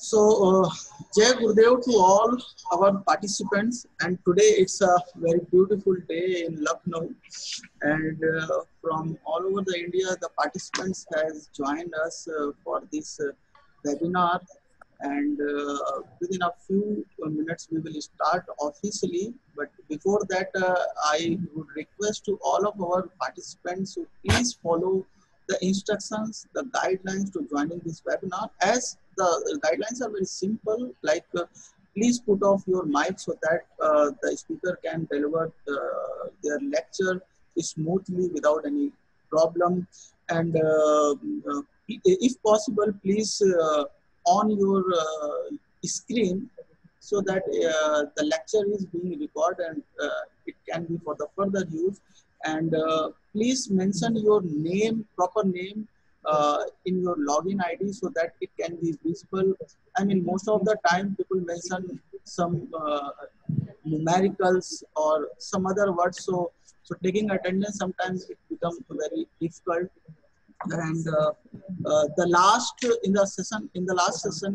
So, Jai Gurudev to all our participants, and today it's a very beautiful day in Lucknow, and from all over the India, the participants has joined us for this webinar, and within a few minutes we will start officially. But before that, I would request to all of our participants to please follow the instructions, the guidelines to joining this webinar. As the guidelines are very simple, like please put off your mic so that the speaker can deliver their lecture smoothly without any problem. And if possible, please on your screen so that the lecture is being recorded and it can be for the further use. And please mention your name, proper name in your login ID so that it can be visible. I mean, most of the time people mention some numericals or some other words. So taking attendance sometimes it becomes very difficult. And the last in the last session,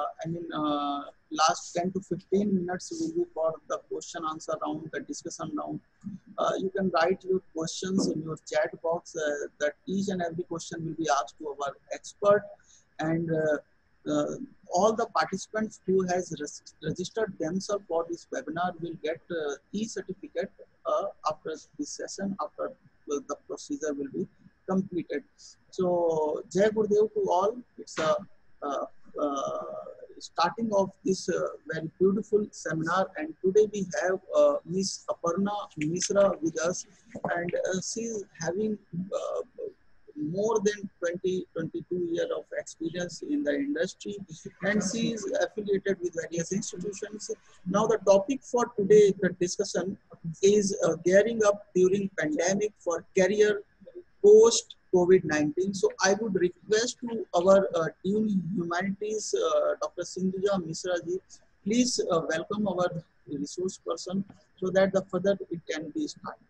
last 10 to 15 minutes will be for the question answer round, the discussion round. You can write your questions in your chat box that each and every question will be asked to our expert. And all the participants who has registered themselves for this webinar will get e-certificate after this session, after the procedure will be completed. So Jai Gurudev to all. It's a starting of this very beautiful seminar, and today we have Miss Aparna Misra with us, and she is having more than 22 years of experience in the industry, and she is affiliated with various institutions. Now the topic for today, the discussion is gearing up during pandemic for career post COVID-19. So I would request to our Dean Humanities, Dr. Sindhuja Misra ji, please welcome our resource person so that the further it can be started.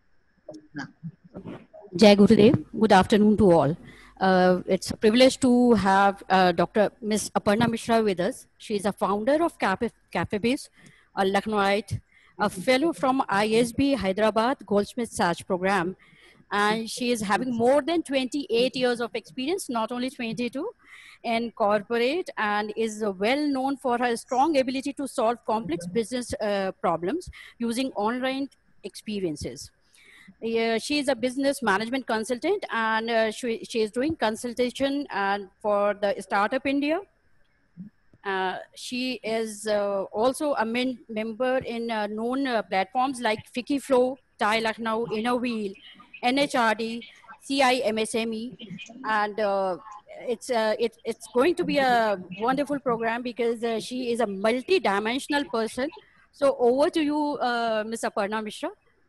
Jai Gurudev, good afternoon to all. It's a privilege to have Dr. Ms. Aparna Mishra with us. She is a founder of CafeBase, a Lucknowite, a fellow from ISB Hyderabad Goldsmith Sachs program, and she is having more than 28 years of experience, not only 22, in corporate, and is well known for her strong ability to solve complex business problems using online experiences. She is a business management consultant, and she is doing consultation and for the Startup India. She is also a member in known platforms like Fikiflow, TiE Lucknow, InnoWheel, NHRD, CIMSME, and it's going to be a wonderful program because she is a multi-dimensional person. So over to you, Ms. Aparna Mishra.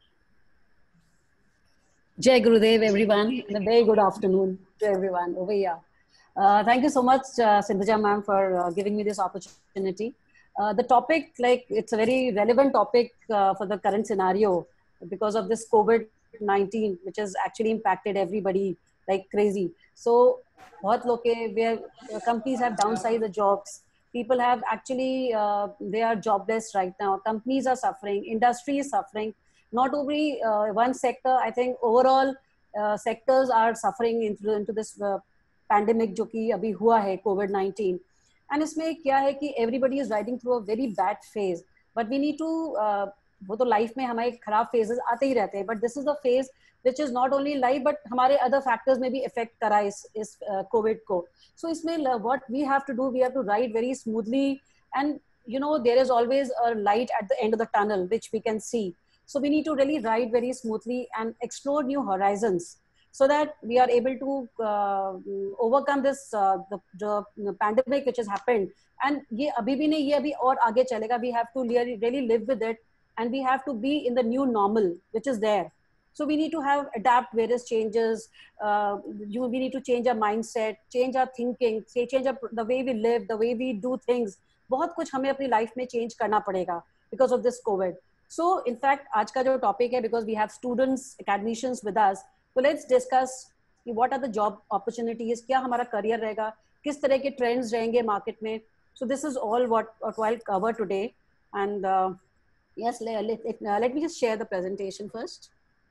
Jai Gurudev, everyone, and a very good afternoon to everyone over here. Thank you so much, Sindhuja ma'am, for giving me this opportunity. The topic, it's a very relevant topic for the current scenario because of this COVID-19, which has actually impacted everybody like crazy. So, where companies have downsized the jobs. People have actually, they are jobless right now. Companies are suffering, industry is suffering. Not only one sector, I think overall sectors are suffering into this pandemic जो कि अभी हुआ है COVID-19. And इसमें क्या है कि everybody is riding through a very bad phase. But we need to वो तो life में हमारे खराब phases आते ही रहते हैं. But this is the phase which is not only life but हमारे other factors में भी affect करा इस COVID को. So इसमें what we have to do, we have to ride very smoothly, and you know there is always a light at the end of the tunnel which we can see. So we need to really ride very smoothly and explore new horizons so that we are able to overcome this the pandemic which has happened. And ये अभी भी नहीं, ये अभी और आगे चलेगा. We have to really live with it, and we have to be in the new normal which is there. So we need to adapt various changes. We need to change our mindset, change our thinking, change the way we live, the way we do things. बहुत कुछ हमें अपनी life में change करना पड़ेगा because of this COVID. So, in fact, आज का जो topic है, because we have students, academicians with us, so let's discuss what are the job opportunities, क्या हमारा career रहेगा, किस तरह के trends रहेंगे market में, So this is all what I'll cover today. And yes, let me just share the presentation first.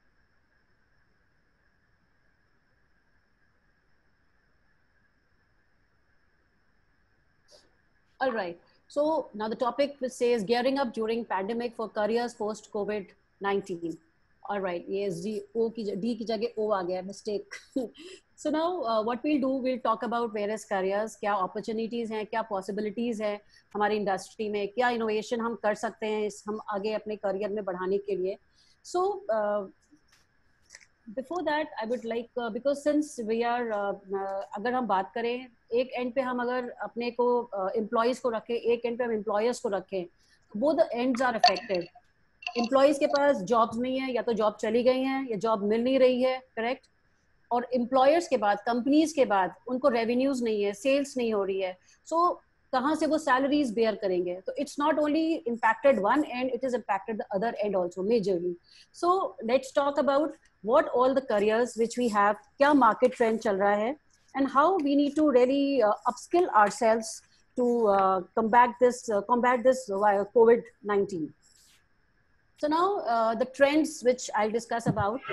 All right. So now the topic which says gearing up during pandemic for careers post COVID-19. All right. Yes, D की जगह O आ गया, mistake. So now what we'll do, we'll talk about various careers, क्या opportunities हैं, क्या possibilities हैं हमारी industry में, क्या innovation हम कर सकते हैं हम आगे अपने career में बढ़ाने के लिए. So before that I would like because since we are अगर हम बात करें एक एंड पे हम अगर अपने को एम्प्लॉयज को रखें, एक एंड पे हम एम्प्लॉयर्स को रखें, both the ends are affected. Employees के पास जॉब्स नहीं है, या तो जॉब चली गई है या जॉब मिल नहीं रही है, करेक्ट. और एम्प्लॉयर्स के बाद, कंपनीज के बाद उनको रेवेन्यूज नहीं है, सेल्स नहीं हो रही है, सो कहाँ से वो सैलरीज बेयर करेंगे. तो it's not only impacted one end, it is impacted the other end also majorly. So let's talk about what all the careers which we have, क्या market trend चल रहा है, and how we need to really upskill ourselves to combat this COVID-19. So now the trends which I'll discuss about,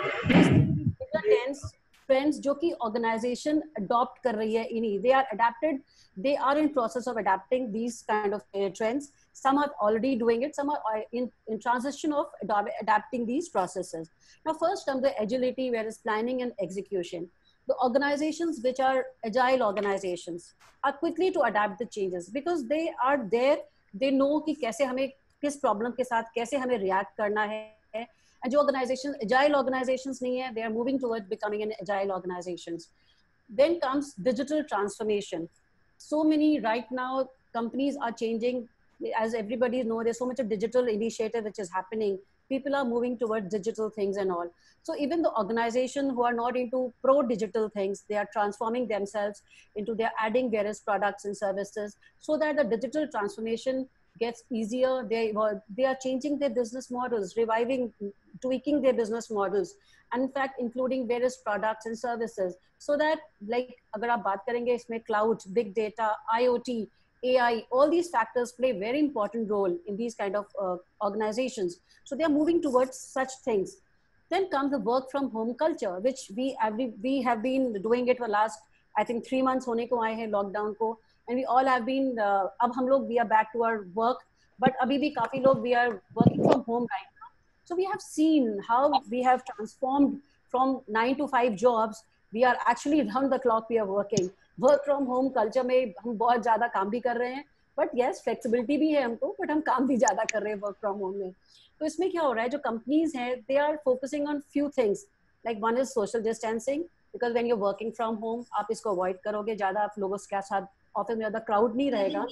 trends जो कि organization adopt कर रही है इन्हीं, they are in process of adapting these kind of trends. Some are already doing it, some are in transition of adapting these processes. Now first comes the agility, where is planning and execution. The organizations which are agile organizations are quickly to adapt the changes because they are there, they know कि कैसे हमें किस problem के साथ कैसे हमें react करना है. And जो organization agile organizations नहीं है, they are moving towards becoming an agile organizations. Then comes digital transformation. So many right now companies are changing. As everybody knows, there's so much of digital initiative which is happening. People are moving towards digital things and all. So even the organization who are not into pro digital things, they are transforming themselves into, they're adding various products and services so that the digital transformation gets easier. They are changing their business models, reviving, tweaking their business models, and in fact including various products and services, so that like अगर आप बात करेंगे इसमें cloud, big data, IoT, AI, all these factors play very important role in these kind of organizations. So they are moving towards such things. Then comes the work from home culture, which we have been doing it for last, I think 3 months होने को आए हैं lockdown को, and we all have been अब हम लोग we are back to our work, but अभी भी काफी लोग we are working from home right now. So we have seen how we have transformed from 9 to 5 jobs. We are actually round the clock we are working. Work from home culture में हम बहुत ज़्यादा काम भी कर रहे हैं, but yes flexibility भी है हमको, but हम काम भी ज़्यादा कर रहे हैं work from home में. तो इसमें क्या हो रहा है, जो companies हैं they are focusing on few things. Like one is social distancing, because when you're working from home आप इसको avoid करोगे, ज़्यादा आप लोगों के साथ ऑफिस में ज़्यादा crowd नहीं रहेगा.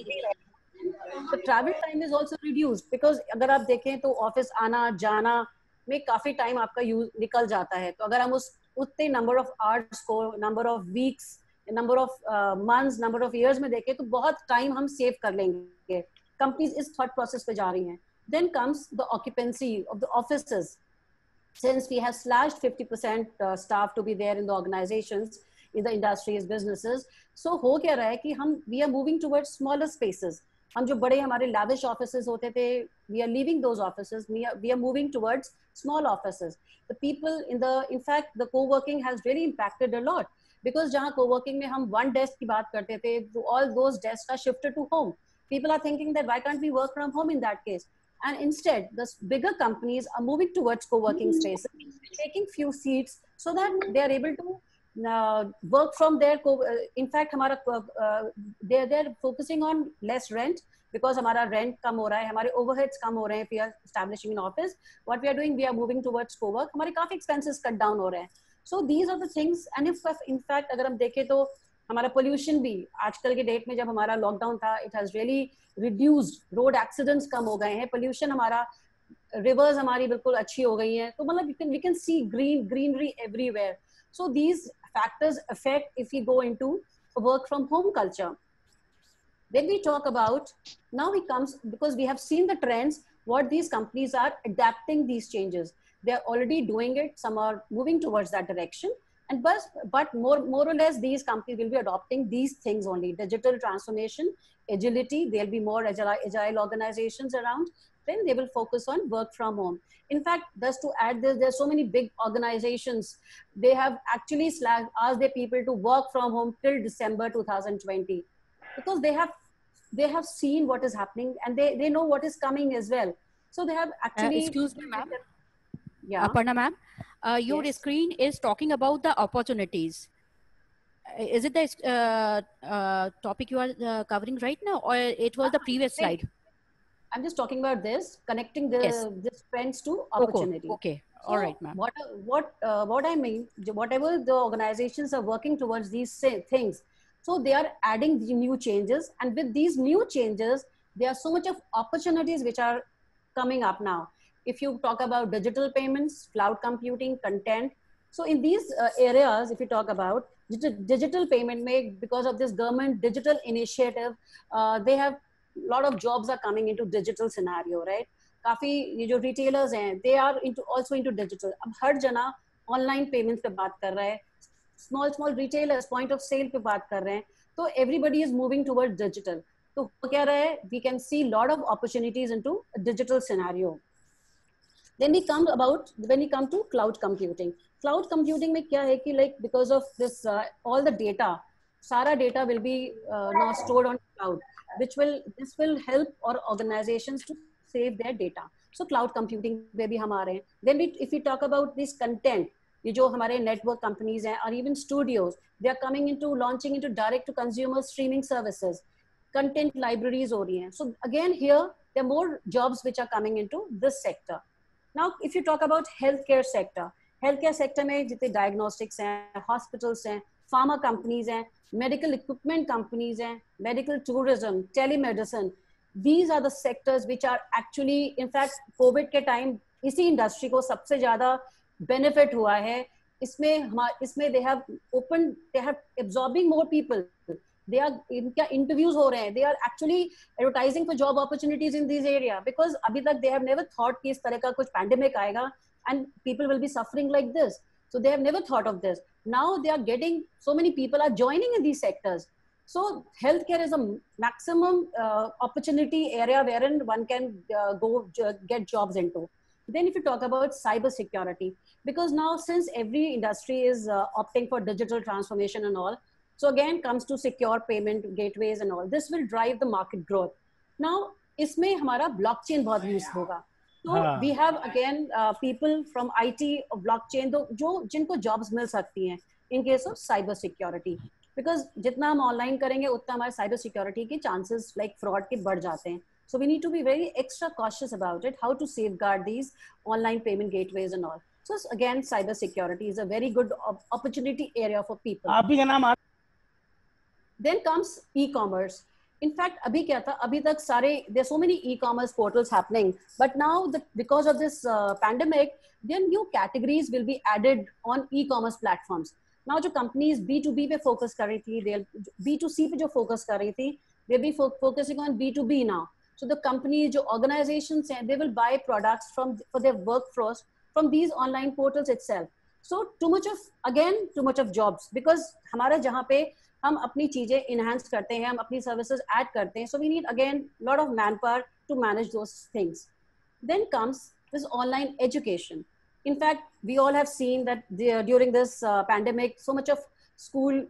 The travel time is also reduced because अगर आप देखें तो ऑफिस आना जाना में काफी टाइम आपका निकल जाता है. तो अगर हम उतने नंबर ऑफ आवर्स को, number of weeks, number of months, number of years में देखें तो बहुत टाइम हम सेव कर लेंगे. कंपनीज इस थॉट प्रोसेस पे जा रही हैं. Then comes the occupancy of the offices. Since we have slashed 50% staff to be there in the organizations, in the industries, businesses, so हो क्या रहा है कि हम we are moving towards smaller spaces. हम जो बड़े हमारे lavish offices होते थे, we are leaving those offices. We are moving towards small offices. The people in fact, the co-working has really impacted a lot because जहाँ co-working में हम one desk की बात करते थे, so all those desks are shifted to home. People are thinking that why can't we work from home in that case? And instead, the bigger companies are moving towards co-working spaces, taking few seats so that they are able to work from their in fact they're focusing on less rent because हमारा rent कम हो रहा है, हमारे overheads कम हो रहे हैं. If we are establishing an office, what we are doing, we are moving towards co-work. हमारे काफी expenses cut down हो रहे हैं. So these are the things. And if in fact अगर हम देखें तो हमारा pollution भी आजकल के डेट में जब हमारा lockdown था, it has really reduced. road accidents कम हो गए हैं, pollution हमारा, rivers हमारी बिल्कुल अच्छी हो गई हैं. तो मतलब we can see greenery everywhere. So these factors affect if we go into a work from home culture. When we talk about, now it comes, because we have seen the trends, what these companies are adapting these changes. They are already doing it. Some are moving towards that direction. And but more or less, these companies will be adopting these things only: digital transformation, agility. There'll be more agile organizations around. Then they will focus on work from home. In fact, just to add this, there's so many big organizations. They have actually asked their people to work from home till December 2020, because they have seen what is happening, and they know what is coming as well. So they have actually. Excuse me, ma'am. Yeah. Aparna ma'am, your Yes. screen is talking about the opportunities. Is it the topic you are covering right now, or it was the previous slide? I'm just talking about this, connecting Yes. this trends to Okay. opportunity. Okay. So All right, ma'am. What I mean, whatever the organizations are working towards these things, so they are adding the new changes, and with these new changes, there are so much of opportunities which are coming up now. If you talk about digital payments, cloud computing, content, so in these areas, if you talk about digital payment, because of this government digital initiative, they have a lot of jobs are coming into digital scenario, right? काफी ये जो retailers हैं, they are also into digital. अब हर जना online payments पे बात कर रहा है, small retailers point of sale पे बात कर रहे हैं, तो everybody is moving towards digital. तो हो क्या रहा है? We can see lot of opportunities into a digital scenario. Then when we come to cloud computing. Cloud computing में क्या है कि like because of this all the data, सारा data will be now stored on cloud, this will help our organizations to save their data. So cloud computing पे भी हम आ रहे हैं. Then if we talk about this content, ये जो हमारे network companies हैं or even studios, they are launching into direct to consumer streaming services. Content libraries हो रही हैं. So again here there are more jobs which are coming into this sector. Now if you talk about healthcare sector में जितने diagnostics हैं, hospitals हैं, pharma companies हैं, medical equipment companies हैं, medical tourism, telemedicine, these are the sectors which are actually, in fact, COVID के time इसी industry को सबसे ज़्यादा benefit हुआ है. इसमें they have absorbing more people. They are इनका interviews हो रहे हैं. They are actually advertising for job opportunities in this area, because अभी तक they have never thought कि इस तरह का कुछ pandemic आएगा and people will be suffering like this. So they have never thought of this. Now they are getting, so many people are joining in these sectors. So healthcare is a maximum opportunity area wherein one can get jobs into. Then if you talk about cyber security, because now since every industry is opting for digital transformation and all, so again comes to secure payment gateways and all, this will drive the market growth. Now इसमें हमारा blockchain बहुत use होगा. So we have again people from IT or blockchain जिनको jobs मिल सकती हैं in case of cyber security, because जितना हम online करेंगे उतना हमारे cyber security के chances like fraud के बढ़ जाते हैं. So we need to be very extra cautious about it, how to safeguard these online payment gateways and all. So again, cyber security is a very good opportunity area for people. आप ही का नाम Then comes e-commerce. In fact, अभी क्या था? अभी तक सारे, there are so many e-commerce portals happening, but now because of this pandemic, then new categories will be added on e-commerce platforms. Now जो companies B2B पे focus कर रही थी, they'll B2C पे जो focus कर रही थी, they'll be focusing on B2B now. So the companies, जो organizations हैं, they will buy products for their workforce from these online portals itself. So too much of jobs, because हमारा जहाँ पे हम अपनी चीजें enhance करते हैं, हम अपनी services add करते हैं, so we need again lot of manpower to manage those things. Then comes this online education. In fact, we all have seen that during this pandemic, so much of school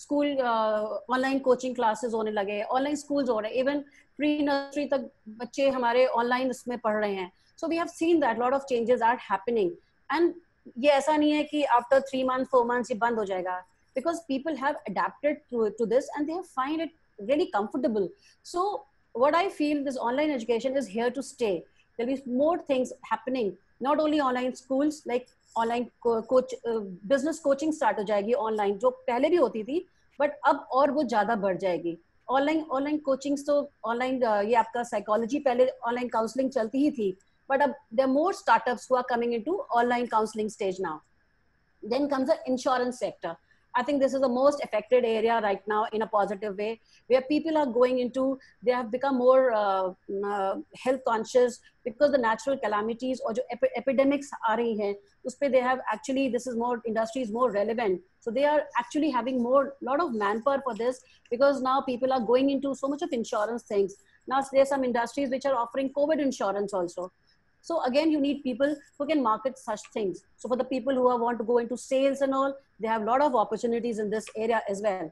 online coaching classes होने लगे, online schools हो रहे, even pre-nursery तक बच्चे हमारे online इसमें पढ़ रहे हैं. So we have seen that lot of changes are happening, and ये ऐसा नहीं है कि after 3 months, 4 months ये बंद हो जाएगा, because people have adapted to this and they have find it really comfortable. So what I feel, this online education is here to stay. There'll be more things happening, not only online schools, like online business coaching start हो जाएगी online, जो पहले भी होती थी, but अब और वो ज़्यादा बढ़ जाएगी. Online coachings तो online ये आपका psychology पहले online counseling चलती ही थी, but अब there are more startups who are coming into online counseling stage now. Then comes the insurance sector. I think this is the most affected area right now in a positive way, where people are going into, they have become more health conscious because the natural calamities or epidemics are rahi hain, uspe they have actually, this is more, industry is more relevant. So they are actually having more, lot of manpower for this, because now people are going into so much of insurance things. Now there are some industries which are offering COVID insurance also. So again, you need people who can market such things. So for the people who want to go into sales and all, they have a lot of opportunities in this area as well.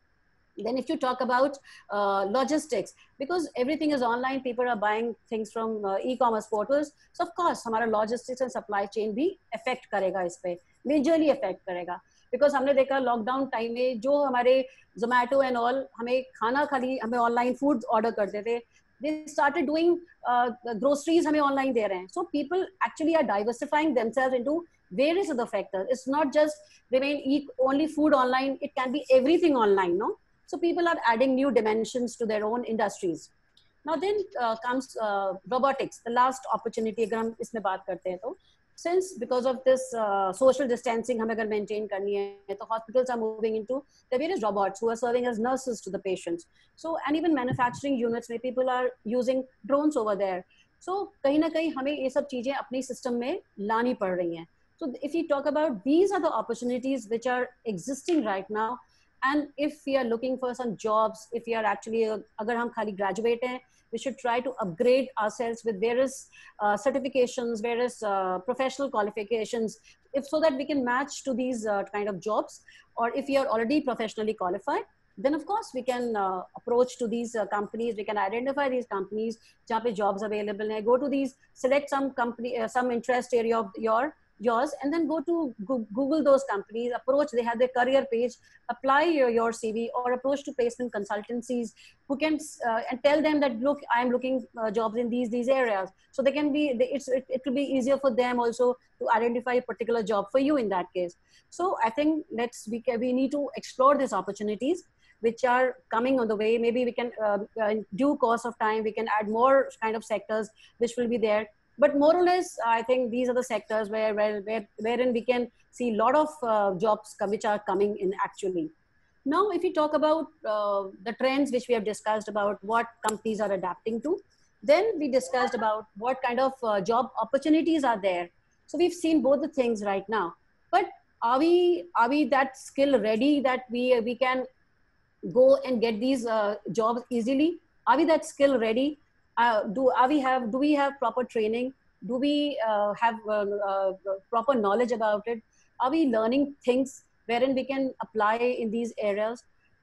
Then if you talk about logistics, because everything is online, people are buying things from e-commerce portals. So of course, हमारा logistics and supply chain भी affect करेगा इस पे, majorly affect करेगा. Because हमने देखा lockdown time में जो हमारे Zomato and all हमें खाना खाली हमें ऑनलाइन फूड ऑर्डर करते थे, they started doing groceries हमें ऑनलाइन दे रहे हैं. So people actually are diversifying themselves into various other factors. It's not just remain eat only food online, it can be everything online, no? So people are adding new dimensions to their own industries. Now then comes robotics, the last opportunity. अगर हम इसमें बात करते हैं तो, since because of this social distancing हमें अगर maintain करनी है, तो hospitals are moving into the various robots who are serving as nurses to the patients. So and even manufacturing units where people are using drones over there. So कहीं ना कहीं हमें ये सब चीजें अपनी system में लानी पड़ रही हैं. So if we talk about, these are the opportunities which are existing right now. And if we are looking for some jobs, if we are actually, agar hum khali graduate hain, we should try to upgrade ourselves with various certifications, various professional qualifications, if so that we can match to these kind of jobs. Or if we are already professionally qualified, then of course we can approach to these companies. We can identify these companies jahan pe jobs available hai. Go to these, select some company, some interest area of yours, and then go to Google those companies, approach, they have their career page, apply your CV, or approach to placement consultancies who can and tell them that, look, I'm looking jobs in these areas. So they can be, it will be easier for them also to identify a particular job for you in that case. So I think we need to explore these opportunities which are coming on the way. Maybe we can, in due course of time, we can add more kind of sectors which will be there. But more or less, I think these are the sectors wherein we can see a lot of jobs which are coming in actually. Now, if we talk about the trends which we have discussed about what companies are adapting to, then we discussed about what kind of job opportunities are there. So we've seen both the things right now. But are we that skill ready that we can go and get these jobs easily? Are we that skill ready? Do we have proper training? Do we have proper knowledge about it? Are we learning things wherein we can apply in these areas?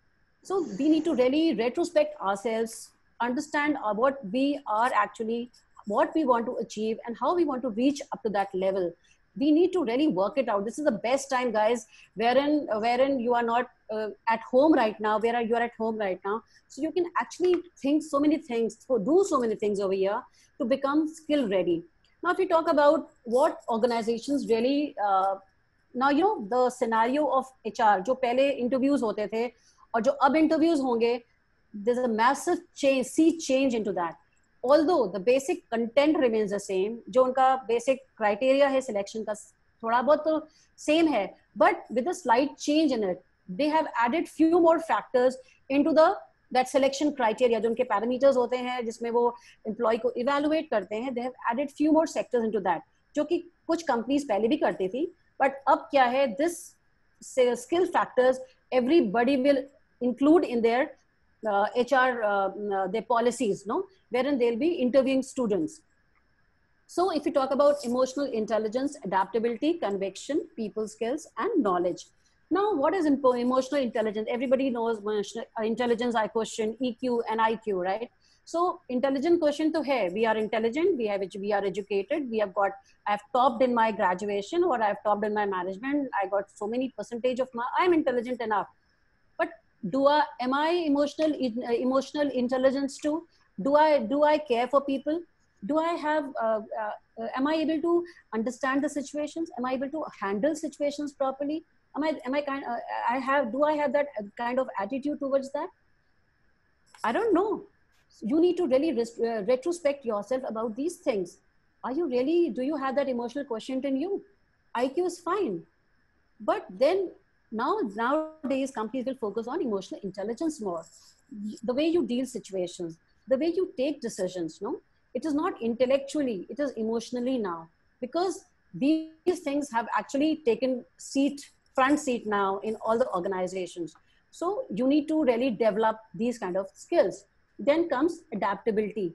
So we need to really retrospect ourselves, understand what we are actually, what we want to achieve, and how we want to reach up to that level. We need to really work it out. This is the best time, guys, wherein you are not at home right now, where you are at home right now. So you can actually think so many things, do so many things over here to become skill ready. Now, if we talk about what organizations really, now, you know, the scenario of HR, जो पहले interviews होते थे और जो अब interviews होंगे, there's a massive change, sea change into that. Although the basic content remains the same, जो उनका basic criteria है selection का थोड़ा बहुत तो same है, but with a slight change in it, they have added few more factors into that selection criteria. जो उनके parameters होते हैं जिसमें वो employee को evaluate करते हैं, they have added few more sectors into that, जो कि कुछ companies पहले भी करती थी. But अब क्या है, this skill factors everybody will include in their HR their policies, no, wherein they'll be interviewing students. So if you talk about emotional intelligence, adaptability, conviction, people skills, and knowledge. Now, what is emotional intelligence? Everybody knows emotional intelligence, I question EQ and IQ, right? So intelligent question to hai, we are intelligent, we are educated, I've topped in my graduation, or I've topped in my management, I got so many percentage of I'm intelligent enough. But am I emotional intelligence too? Do I care for people? Do I have am I able to understand the situations? Am I able to handle situations properly? Do I have that kind of attitude towards that? I don't know. You need to really retrospect yourself about these things. Do you have that emotional quotient in you? IQ is fine, but then Nowadays, companies will focus on emotional intelligence more. The way you deal situations, the way you take decisions, no? It is not intellectually, it is emotionally now. Because these things have actually taken front seat now in all the organizations. So you need to really develop these kind of skills. Then comes adaptability.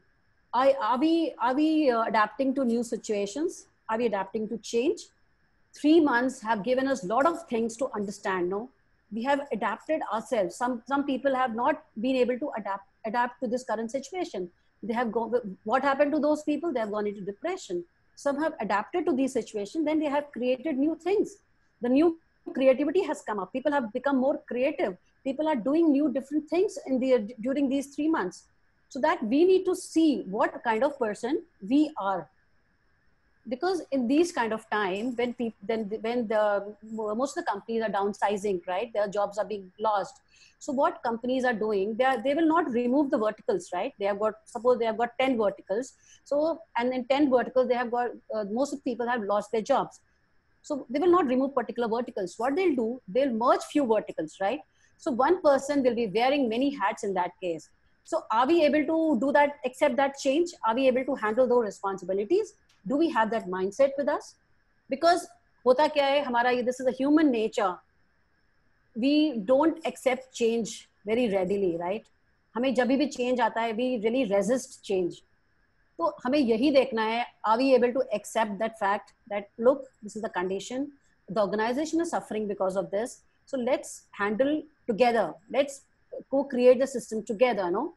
Are we adapting to new situations? Are we adapting to change? 3 months have given us a lot of things to understand. No, we have adapted ourselves. Some people have not been able to adapt to this current situation. They have gone. What happened to those people? They have gone into depression. Some have adapted to these situations. Then they have created new things. The new creativity has come up. People have become more creative. People are doing new different things during these 3 months. So that we need to see what kind of person we are, because in these kind of time when most of the companies are downsizing, right, their jobs are being lost. So what companies are doing, they will not remove the verticals, right? They have got, suppose they have got 10 verticals, so, and in 10 verticals they have got most of the people have lost their jobs. So they will not remove particular verticals. What they'll do, they'll merge few verticals, right? So one person will be wearing many hats in that case. So are we able to do that, accept that change? Are we able to handle those responsibilities? Do we have that mindset with us? Because hota kya hai, hamara ye, this is a human nature. We don't accept change very readily, right? हमें जब भी change आता है, we really resist change. तो हमें यही देखना है, are we able to accept that fact that look, this is the condition, the organization is suffering because of this, so let's handle together, let's co-create the system together, no?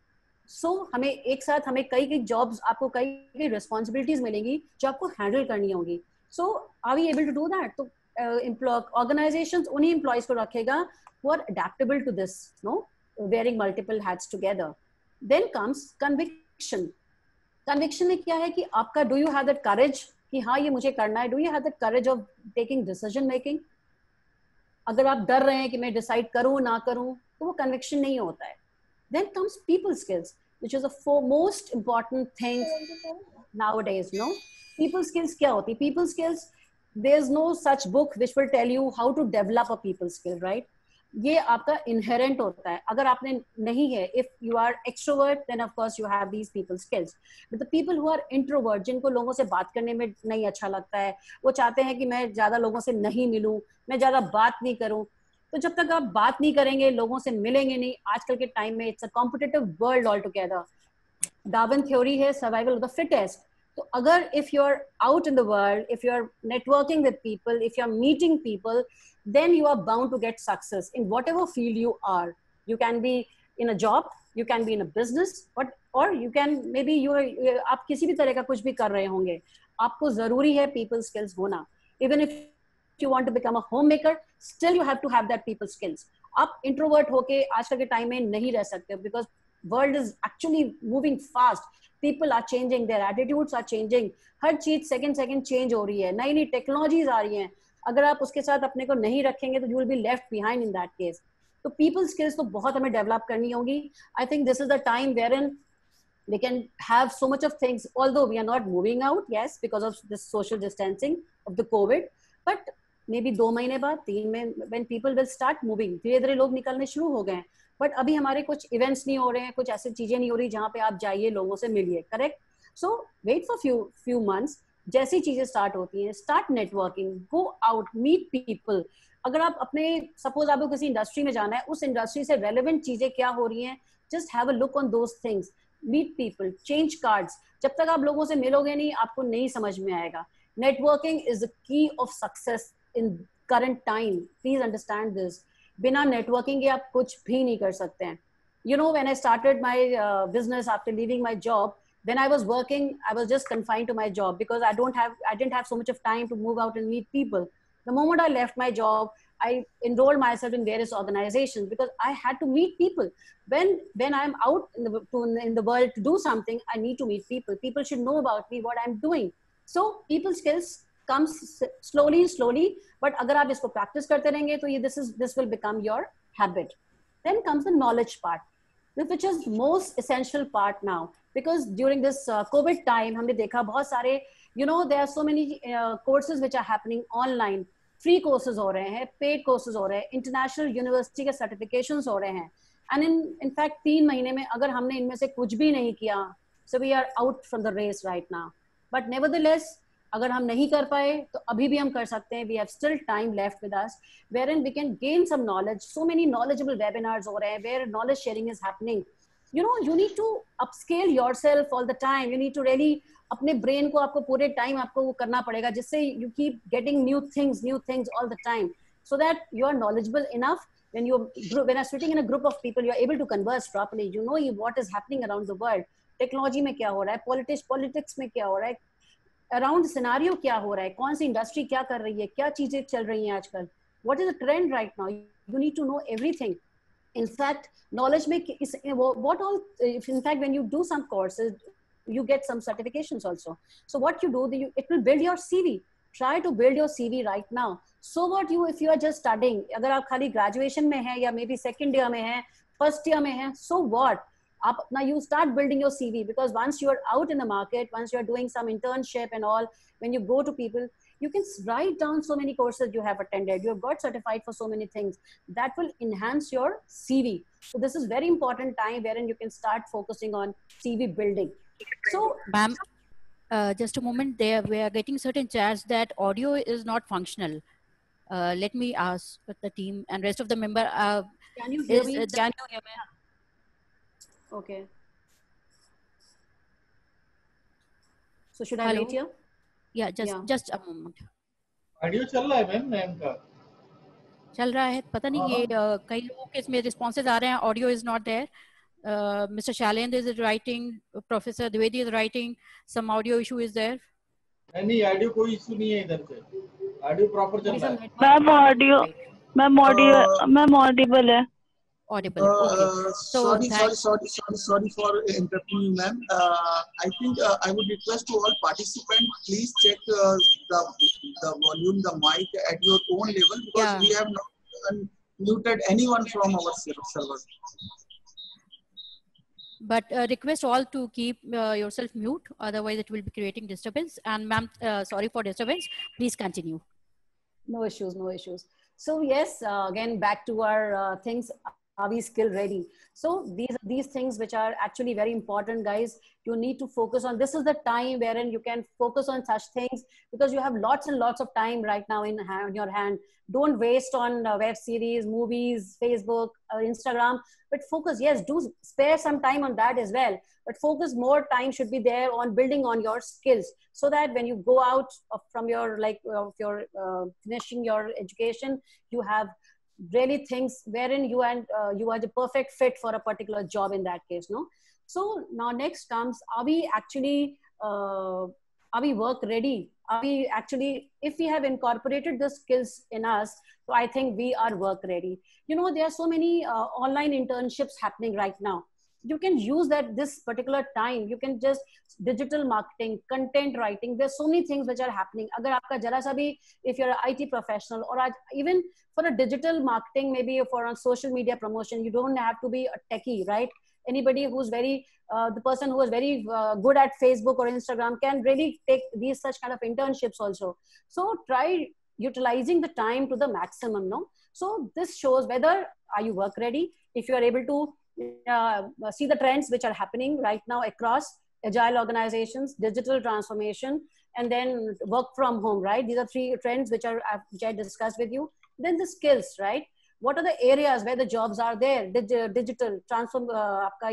So हमें एक साथ, हमें कई jobs, आपको कई responsibilities मिलेंगी जो आपको handle करनी होगी. So are we able to do that? तो organizations उन्हीं employees को रखेगा who are adaptable to this, no, wearing multiple hats together. Then comes conviction. Conviction में क्या है कि आपका, do you have that courage कि हाँ ये मुझे करना है? Do you have that courage of taking decision making? अगर आप डर रहे हैं कि मैं decide करूँ ना करूँ, तो वो conviction नहीं होता है. Then comes people skills, which is the most important thing nowadays. No, people skills क्या होती? People skills, there's no such book which will tell you how to develop a people skill, right? ये आपका inherent होता है. अगर आपने नहीं है, if you are extrovert, then of course you have these people skills. But the people who are introvert, जिनको लोगों से बात करने में नहीं अच्छा लगता है, वो चाहते हैं कि मैं ज्यादा लोगों से नहीं मिलूं, मैं ज्यादा बात नहीं करूं. तो जब तक आप बात नहीं करेंगे, लोगों से मिलेंगे नहीं, आजकल के टाइम में it's a competitive world altogether. Darwin theory है सर्वाइवल ऑफ द फिटेस्ट. तो अगर if you are out in the world, if you are networking with people, if you are meeting people, then you are bound to get success in whatever field you are. You can be in a job, you can be in a business, or you can maybe आप किसी भी तरह का कुछ भी कर रहे होंगे, आपको जरूरी है people skills होना. Even if you want to become a homemaker, still you have to have that people skills. आप introvert होके आजकल के टाइम में नहीं रह सकते, because world is actually moving fast. People are changing, their attitudes are changing. हर चीज second change हो रही है, नई नई टेक्नोलॉजीज आ रही हैं. अगर आप उसके साथ अपने को नहीं रखेंगे तो you will be left behind in that case. तो people skills तो बहुत हमें develop करनी होगी. I think this is the time wherein we can have so much of things, although we are not moving out, yes, because of this social distancing of the COVID, but maybe 2 महीने बाद, 3 में, when people will start moving, धीरे धीरे लोग निकलने शुरू हो गए हैं. बट अभी हमारे कुछ इवेंट्स नहीं हो रहे हैं, कुछ ऐसी चीजें नहीं हो रही जहाँ पे आप जाइए, लोगों से मिलिए, correct? So wait for few months. जैसी चीजें स्टार्ट होती हैं, start networking, go out, meet people. अगर आप अपने, सपोज आपको किसी इंडस्ट्री में जाना है, उस इंडस्ट्री से रेलेवेंट चीजें क्या हो रही हैं, just have a look on those things, meet people, change cards. जब तक आप लोगों से मिलोगे नहीं, आपको नहीं समझ में आएगा. Networking is the key of success in current time. Please understand this. बिना नेटवर्किंग के आप कुछ भी नहीं कर सकते हैं. You know, when I started my business after leaving my job, when I was working, I was just confined to my job because I didn't have so much of time to move out and meet people. The moment I left my job, I enrolled myself in various organizations because I had to meet people. When I'm out in the world to do something, I need to meet people. People should know about me, what I'm doing. So people skills comes slowly, but अगर आप इसको practice करते रहेंगे, तो this will become your habit. Then comes the knowledge part, which is most essential part now, because during this COVID time, हमने देखा बहुत सारे, you know, there are so many courses which are happening online, free courses हो रहे हैं, paid courses हो रहे हैं, इंटरनेशनल यूनिवर्सिटी के सर्टिफिकेशंस हो रहे हैं, एंड इन फैक्ट 3 महीने में अगर हमने इनमें से कुछ भी नहीं किया, so we are out from the race right now. But nevertheless अगर हम नहीं कर पाए तो अभी भी हम कर सकते हैं. We have still time left with us wherein we can gain some knowledge. So many knowledgeable webinars हो रहे हैं where knowledge sharing is happening. You know, you need to upscale yourself all the time. You need to really अपने brain को आपको पूरे time आपको वो करना पड़ेगा, जिससे you keep getting new things all the time, so that you are knowledgeable enough. When you're sitting in a group of people, you are able to converse properly. You know what is happening around the world. Technology में क्या हो रहा है, politics में क्या हो रहा है, अराउंड सिनारियो क्या हो रहा है, कौन सी इंडस्ट्री क्या कर रही है, क्या चीजें चल रही हैं आजकल, what is the trend right now. You need to know everything. In fact, knowledge में what all, in fact when you do some courses you get some certifications also. So what you do, it will build your CV. Try to build your CV right now. So what if you are just studying, अगर आप खाली graduation में हैं या maybe second year में हैं, first year में हैं, so what? Now you start building your CV, because once you are out in the market, once you are doing some internship and all, when you go to people, you can write down so many courses you have attended. You have got certified for so many things. That will enhance your CV. So this is very important time wherein you can start focusing on CV building. So, ma'am, just a moment there. We are getting certain chats that audio is not functional. Let me ask the team and rest of the member. Can you hear me? Can you hear me? Okay. So should I wait here? Yeah, just a moment. Audio चल रहा है ma'am का चल रहा है, पता नहीं ये कई लोगों के इसमें रिस्पॉन्सेज आ रहे हैं. Audio is not there. Mr. Shailendra is writing, Professor Dwivedi is writing, some audio issue is there. नहीं ऑडियो कोई इशू नहीं है इधर से, ऑडियो प्रॉपर चल रहा है. मैम ऑडिबल है. Audible. Okay. So sorry for interrupting you, ma'am. I think I would request to all participants, please check the volume, the mic at your own level, because we have not muted anyone from our server. But request all to keep yourself mute, otherwise it will be creating disturbance. And ma'am, sorry for disturbance. Please continue. No issues, no issues. So yes, again back to our things. Are we skill ready? So these things which are actually very important, guys. You need to focus on. This is the time wherein you can focus on such things, because you have lots and lots of time right now in your hand. Don't waste on web series, movies, Facebook, Instagram. But focus. Yes, do spare some time on that as well. But focus, more time should be there on building on your skills, so that when you go out from your finishing your education, you have really things wherein you are the perfect fit for a particular job in that case, no? So now next comes, are we actually work ready? Are we actually, if we have incorporated the skills in us, so I think we are work ready. You know, there are so many online internships happening right now. You can use this particular time. You can just digital marketing, content writing. There's so many things which are happening. Agar aapka jara sa bhi, if you're an IT professional, or even for a digital marketing, maybe for a social media promotion, you don't have to be a techie, right? Anybody who's the person who is very good at Facebook or Instagram can really take these such kind of internships also. So try utilizing the time to the maximum, no? So this shows whether are you work ready. If you are able to see the trends which are happening right now across agile organizations, digital transformation, and then work from home, right? These are 3 trends which I discussed with you. Then the skills, right? What are the areas where the jobs are there? Digital transform, आपका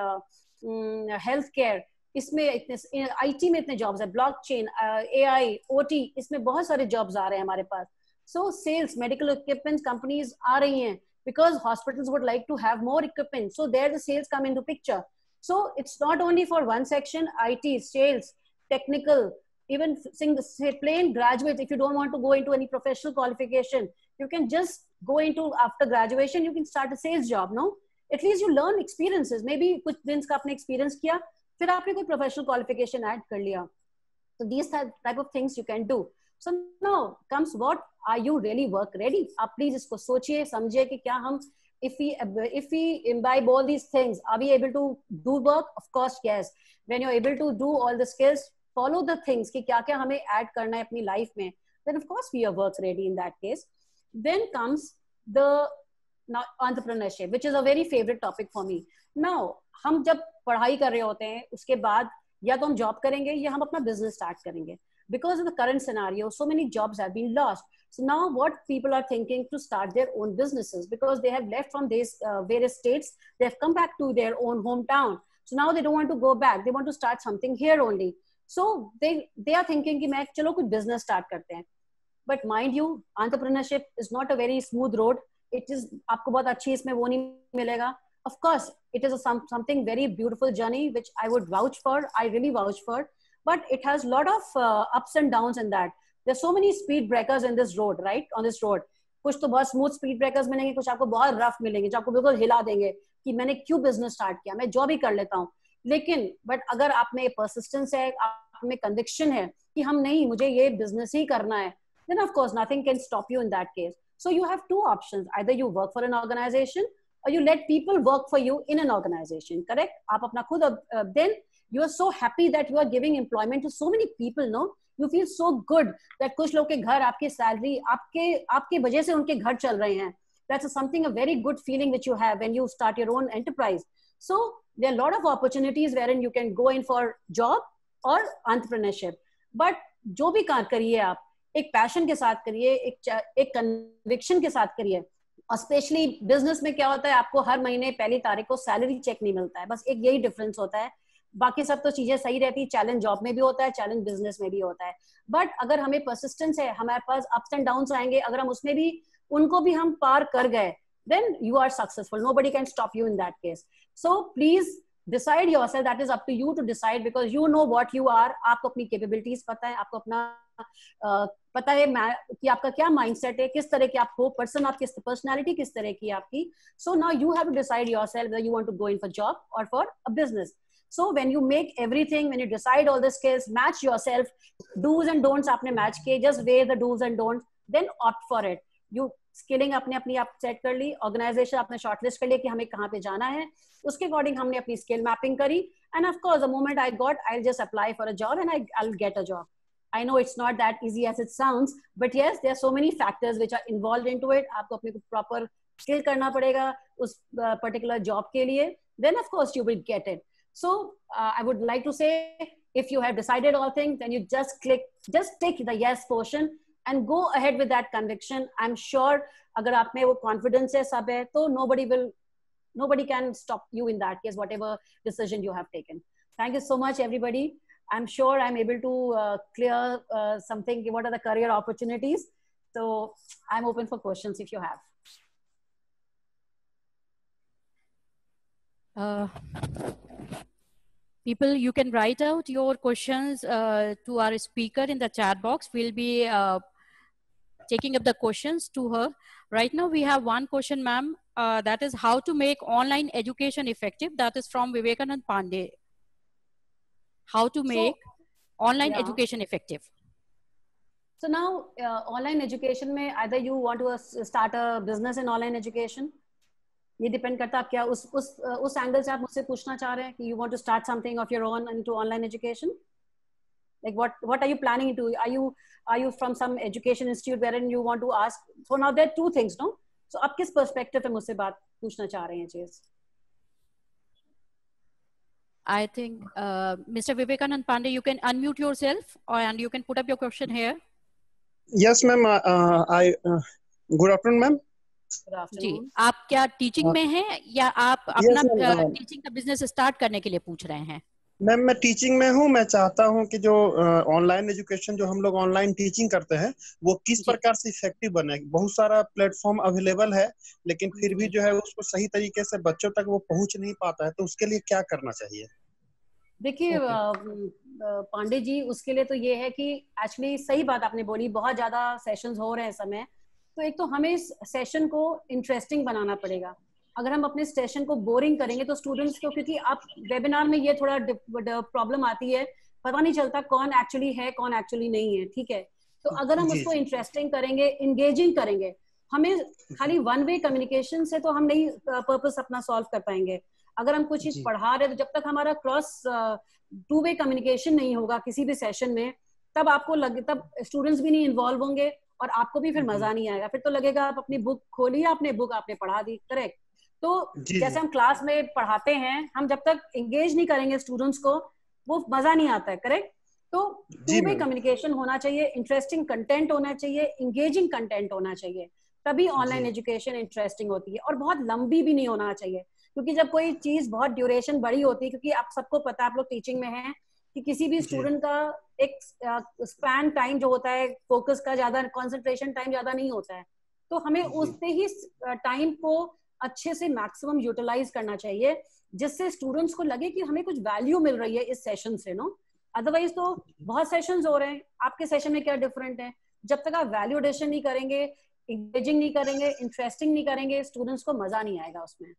ये healthcare, इसमें इतने IT में इतने jobs है, blockchain, AI, OT, इसमें बहुत सारे jobs आ रहे हैं हमारे पास. So sales, medical equipment companies आ रही हैं, because hospitals would like to have more equipment. So there the sales come into picture. So it's not only for one section, IT, sales, technical, even say plain graduates. If you don't want to go into any professional qualification, you can just go into, after graduation, you can start a sales job, no? At least you learn experiences. Maybe कुछ दिन का आपने experience किया, फिर आपने कोई professional qualification add कर लिया. So these type of things you can do. So now comes what, are you really work ready? आप please इसको सोचिए, समझिए कि क्या हम, if we imbibe all these things, are we able to do work? Of course, yes. When you're able to do all the skills, follow the things कि क्या क्या हमें add करना है अपनी life में. then of course we are work ready in that case. Then comes the now entrepreneurship, which is a very favorite topic for me. Now हम जब पढ़ाई कर रहे होते हैं उसके बाद या तो हम जॉब करेंगे या हम अपना बिजनेस स्टार्ट करेंगे. Because of the current scenario, so many jobs have been lost. So now what people are thinking to start their own businesses, because they have left from these various states, they have come back to their own hometown. So now they don't want to go back. They want to start something here only. So they are thinking कि मैं चलो कुछ business start करते हैं. But mind you, entrepreneurship is not a very smooth road. It is आपको बहुत अच्छी इसमें वो नहीं मिलेगा. Of course, it is something very beautiful journey which I would vouch for. I really vouch for. But it has a lot of ups and downs in that. There's so many speed breakers in this road, right? On this road. कुछ तो बहुत smooth speed breakers मिलेंगे, कुछ आपको बहुत rough मिलेंगे, जो आपको बिल्कुल हिला देंगे कि मैंने क्यों business start किया, मैं जॉब ही कर लेता हूँ. लेकिन but अगर आप में persistence है, आप में conviction है कि हम नहीं, मुझे ये business ही करना है, then of course nothing can stop you in that case. So you have two options. Either you work for an organization or you let people work for you in an organization. Correct? आप अपना खुद then you are so happy that you are giving employment to so many people, no? You feel so good that कुछ लोग के घर आपके salary आपके वजह से उनके घर चल रहे हैं. That's something, a very good feeling which you have when you start your own enterprise. So there are a lot of opportunities wherein you can go in for job or entrepreneurship. But जो भी काम करिए आप, एक passion के साथ करिए, एक conviction के साथ करिए. और स्पेशली बिजनेस में क्या होता है, आपको हर महीने पहली तारीख को सैलरी चेक नहीं मिलता है. बस एक यही डिफरेंस होता है. बाकी सब तो चीजें सही रहती है. चैलेंज जॉब में भी होता है, चैलेंज बिजनेस में भी होता है. बट अगर हमें परसिस्टेंस है, हमारे पास अप्स एंड डाउन्स आएंगे, अगर हम उसमें भी उनको भी हम पार कर गए, then you are successful. Nobody can stop you in that case. So please decide yourself. That is up to you to decide, because you know what you are. आपको अपनी capabilities पता है, आपको अपना पता है कि आपका क्या mindset है, किस तरह की आप हो, person आपकी personality किस तरह की आपकी. So now you have to decide yourself whether you want to go in for job or for a business. So when you make everything, when you decide all the skills, match yourself, do's and don'ts आपने match किए, just weigh the do's and don'ts, then opt for it. You skilling अपनी आप set कर ली, organisation आपने shortlist कर लिया कि हमें कहाँ पे जाना है, उसके अकॉर्डिंग हमने अपनी स्किल मैपिंग करी, and of course the moment I got, I will just apply for a job and I will get a job. I know it's not that easy as it sounds, but yes, there are so many factors which are involved into it. आपको अपने को proper skill करना पड़ेगा उस particular job के लिए, then of course you will get it. So I would like to say, if you have decided all things, then you just take the yes portion and go ahead with that conviction. I'm sure अगर आप में वो confidence है, सब है, तो nobody can stop you in that case, whatever decision you have taken. Thank you so much, everybody. I'm sure I'm able to clear something. What are the career opportunities? So I'm open for questions if you have. People, you can write out your questions to our speaker in the chat box. We'll be taking up the questions to her. Right now, we have one question, ma'am. That is how to make online education effective. That is from Vivekanand Pandey. How to make online education effective. So now, online education में either you want to start a business in online education. ये depend करता है आप क्या उस angle से आप मुझसे पूछना चाह रहे हैं कि you want to start something of your own into online education. Like what are you planning to? Are you from some education institute wherein you want to ask? So now there are two things, no? So आप किस perspective पे मुझसे बात पूछना चाह रहे हैं चीज़? I think Mr. Vivekanand Pandey, you can unmute yourself and you can put up your question here. Yes, ma'am. Good afternoon, ma'am. Good afternoon. जी, आप क्या टीचिंग में हैं या आप अपना टीचिंग का बिजनेस स्टार्ट करने के लिए पूछ रहे हैं? मैम मैं टीचिंग में हूँ. मैं चाहता हूँ कि जो ऑनलाइन एजुकेशन जो हम लोग ऑनलाइन टीचिंग करते हैं वो किस प्रकार से इफेक्टिव बने. बहुत सारा प्लेटफॉर्म अवेलेबल है, लेकिन फिर भी जो है उसको सही तरीके से बच्चों तक वो पहुंच नहीं पाता है, तो उसके लिए क्या करना चाहिए? देखिए पांडे जी, उसके लिए तो ये है कि एक्चुअली सही बात आपने बोली, बहुत ज्यादा सेशंस हो रहे हैं समय. तो एक तो हमें इस सेशन को इंटरेस्टिंग बनाना पड़ेगा. अगर हम अपने सेशन को बोरिंग करेंगे तो स्टूडेंट्स को, क्योंकि आप वेबिनार में ये थोड़ा प्रॉब्लम आती है, पता नहीं चलता कौन एक्चुअली है कौन एक्चुअली नहीं है. ठीक है, तो अगर हम उसको इंटरेस्टिंग करेंगे, इंगेजिंग करेंगे, हमें खाली वन वे कम्युनिकेशन से तो हम नहीं पर्पस अपना सॉल्व कर पाएंगे. अगर हम कुछ चीज पढ़ा रहे तो जब तक हमारा क्रॉस टू वे कम्युनिकेशन नहीं होगा किसी भी सेशन में, तब आपको तब स्टूडेंट्स भी नहीं इन्वॉल्व होंगे और आपको भी फिर मजा नहीं आएगा। फिर तो लगेगा आप अपनी बुक खोली, आपने बुक आपने पढ़ा दी, करेक्ट। तो जैसे हम क्लास में पढ़ाते हैं, हम जब तक एंगेज नहीं करेंगे स्टूडेंट्स को, वो मजा नहीं आता है, करेक्ट। तो टू वे कम्युनिकेशन होना चाहिए, इंटरेस्टिंग कंटेंट होना चाहिए, इंगेजिंग कंटेंट होना चाहिए, तभी ऑनलाइन एजुकेशन इंटरेस्टिंग होती है। और बहुत लंबी भी नहीं होना चाहिए, क्योंकि जब कोई चीज बहुत ड्यूरेशन बड़ी होती है, क्योंकि आप सबको पता है, आप लोग टीचिंग में हैं, कि किसी भी स्टूडेंट का एक स्पैन टाइम जो होता है, फोकस का ज्यादा, कंसंट्रेशन टाइम ज्यादा नहीं होता है। तो हमें उससे ही टाइम को अच्छे से मैक्सिमम यूटिलाइज करना चाहिए, जिससे स्टूडेंट्स को लगे कि हमें कुछ वैल्यू मिल रही है इस सेशन से, नो। अदरवाइज तो बहुत सेशंस हो रहे हैं, आपके सेशन में क्या डिफरेंट है? जब तक आप वैल्यू एडिशन नहीं करेंगे, इंगेजिंग नहीं करेंगे, इंटरेस्टिंग नहीं करेंगे, स्टूडेंट्स को मजा नहीं आएगा उसमें।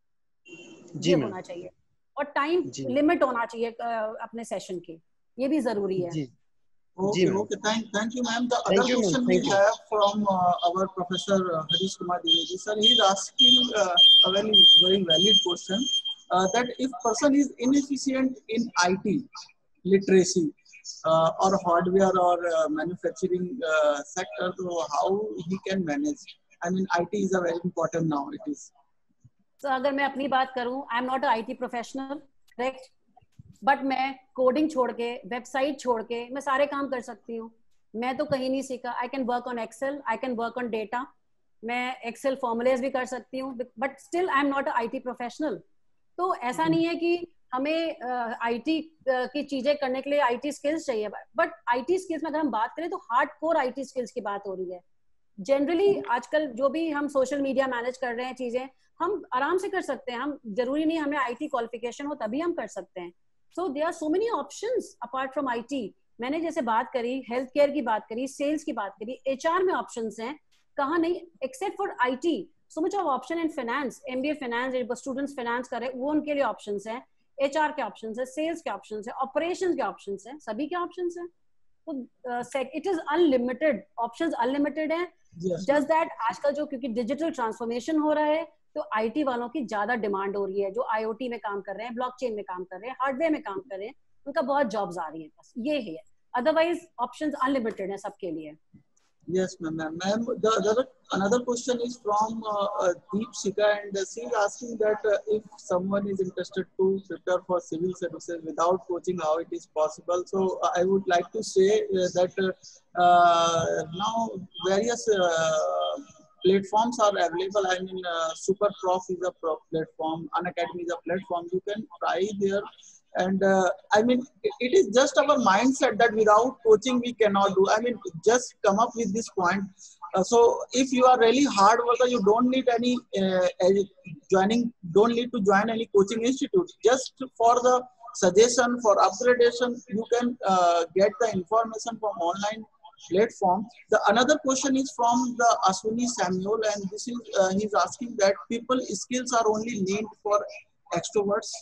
ये होना चाहिए, और टाइम लिमिट होना चाहिए अपने सेशन की, ये भी जरूरी है। Okay. Thank you, ma'am. The other question we have from our professor Harish Kumar Dwivedi, sir. He is asking a very valid question, that if person is inefficient in IT literacy or hardware or manufacturing sector, so how he can manage? I mean, IT is a very important now. It is. So अगर मैं अपनी बात करूं, I am not a IT professional, correct, but मैं coding छोड़ के, website छोड़ के मैं सारे काम कर सकती हूँ। मैं तो कहीं नहीं सीखा। I can work on Excel, I can work on data, मैं एक्सेल फॉर्मूलेज भी कर सकती हूँ, but still I am not a IT professional. तो ऐसा नहीं है कि हमें IT की चीजें करने के लिए IT स्किल्स चाहिए, बट IT स्किल्स में अगर हम बात करें तो हार्ड कोर IT स्किल्स की बात हो रही है। जनरली आजकल जो भी हम सोशल मीडिया मैनेज कर रहे हैं, चीजें हम आराम से कर सकते हैं। हम जरूरी नहीं हमें IT क्वालिफिकेशन हो तभी हम कर सकते हैं। So there are so many options apart from IT। मैंने जैसे बात करी, हेल्थ केयर की बात करी, सेल्स की बात करी, HR में ऑप्शंस हैं, कहाँ नहीं, except for IT। So much of option in finance, MBA finance, students finance कर रहे हैं, वो उनके लिए ऑप्शंस हैं। HR के ऑप्शंस है, सेल्स के ऑप्शंस है, ऑपरेशंस के ऑप्शंस है, सभी के ऑप्शंस हैं। तो it is unlimited, options unlimited है। जस्ट दैट आजकल जो, क्योंकि डिजिटल ट्रांसफॉर्मेशन हो रहा है, तो IT वालों की ज्यादा डिमांड हो रही है, जो IoT में काम कर रहे हैं, ब्लॉकचेन में काम कर रहे हैं, हार्डवेयर में काम कर रहे हैं, उनका बहुत जॉब्स आ रही है। बस ये है, अदरवाइज ऑप्शंस अनलिमिटेड है सबके लिए। Yes, ma'am. Ma'am, another question is from Deep Shika, and she is asking that if someone is interested to prepare for civil services without coaching, how it is possible. So I would like to say that now various platforms are available. I mean, SuperProf is a platform, Unacademy is a platform. You can try there. And I mean, it is just our mindset that without coaching we cannot do. I mean, just come up with this point. So if you are really hard worker, you don't need any don't need to join any coaching institute. Just for the suggestion, for upgradation, you can get the information from online platform. The another question is from the Aswini Samuel, and this is he's asking that people skills are only linked for extroverts.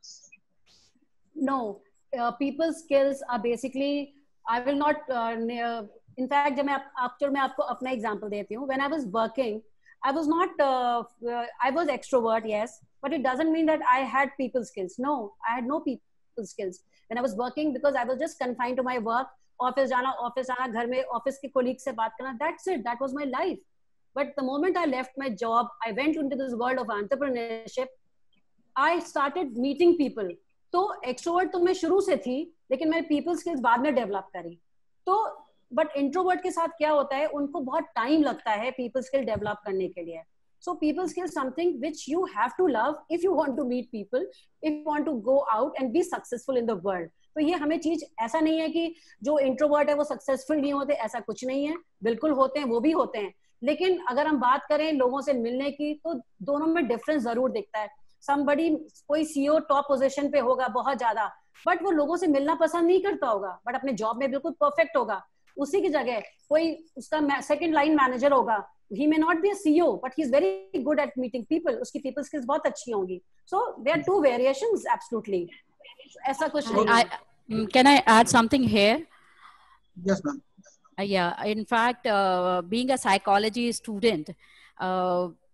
No, people skills are basically, I will not in fact जब मैं आपको अपना example देती हूँ, when I was working, I was not I was extrovert, yes, but it doesn't mean that I had people skills. No, I had no people skills when I was working, because I was just confined to my work. Office जाना, घर में office के colleague से बात करना, that's it, that was my life. But the moment I left my job, I went into this world of entrepreneurship. I started meeting people. तो extrovert तो मैं शुरू से थी, लेकिन मैं पीपल स्किल्स बाद में डेवलप करी। तो बट इंट्रोवर्ट के साथ क्या होता है, उनको बहुत टाइम लगता है पीपल स्किल डेवलप करने के लिए। So people skill something which you have to love if you want to meet people, if you want to go out and be successful in the world. तो ये हमें चीज, ऐसा नहीं है कि जो इंट्रोवर्ट है वो सक्सेसफुल नहीं होते, ऐसा कुछ नहीं है, बिल्कुल होते हैं, वो भी होते हैं। लेकिन अगर हम बात करें लोगों से मिलने की, तो दोनों में डिफरेंस जरूर दिखता है। somebody, कोई CEO टॉप पोजीशन पे होगा बहुत ज्यादा, बट वो लोगों से मिलना पसंद नहीं करता होगा, बट अपने जॉब में बिल्कुल परफेक्ट होगा। उसी की जगह कोई उसका सेकंड लाइन मैनेजर होगा, he may not be a CEO but he is very good at meeting people, उसकी people skills बहुत अच्छी होंगी। So there are two variations, absolutely, ऐसा कुछ नहीं। Can I add something here? Yes, ma'am. Yeah, in fact, being a psychology student,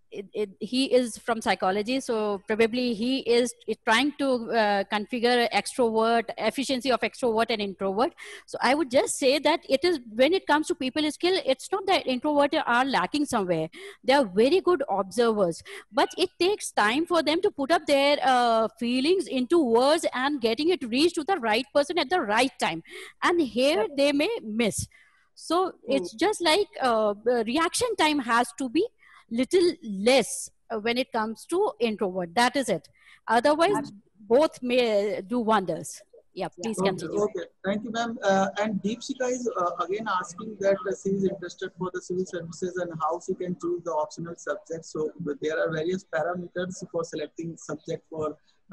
he is from psychology, so probably he is trying to configure extrovert efficiency of extrovert and introvert. So I would just say that it is, when it comes to people skill, it's not that introverts are lacking somewhere. They are very good observers, but it takes time for them to put up their feelings into words and getting it reached to the right person at the right time, and here they may miss. So it's just like reaction time has to be little less when it comes to introvert. That is it. Otherwise, both may do wonders. Yeah, please continue. Okay, thank you, ma'am. And Deepshika is again asking that she is interested for the civil services and how she can choose the optional subject. So there are various parameters for selecting subject for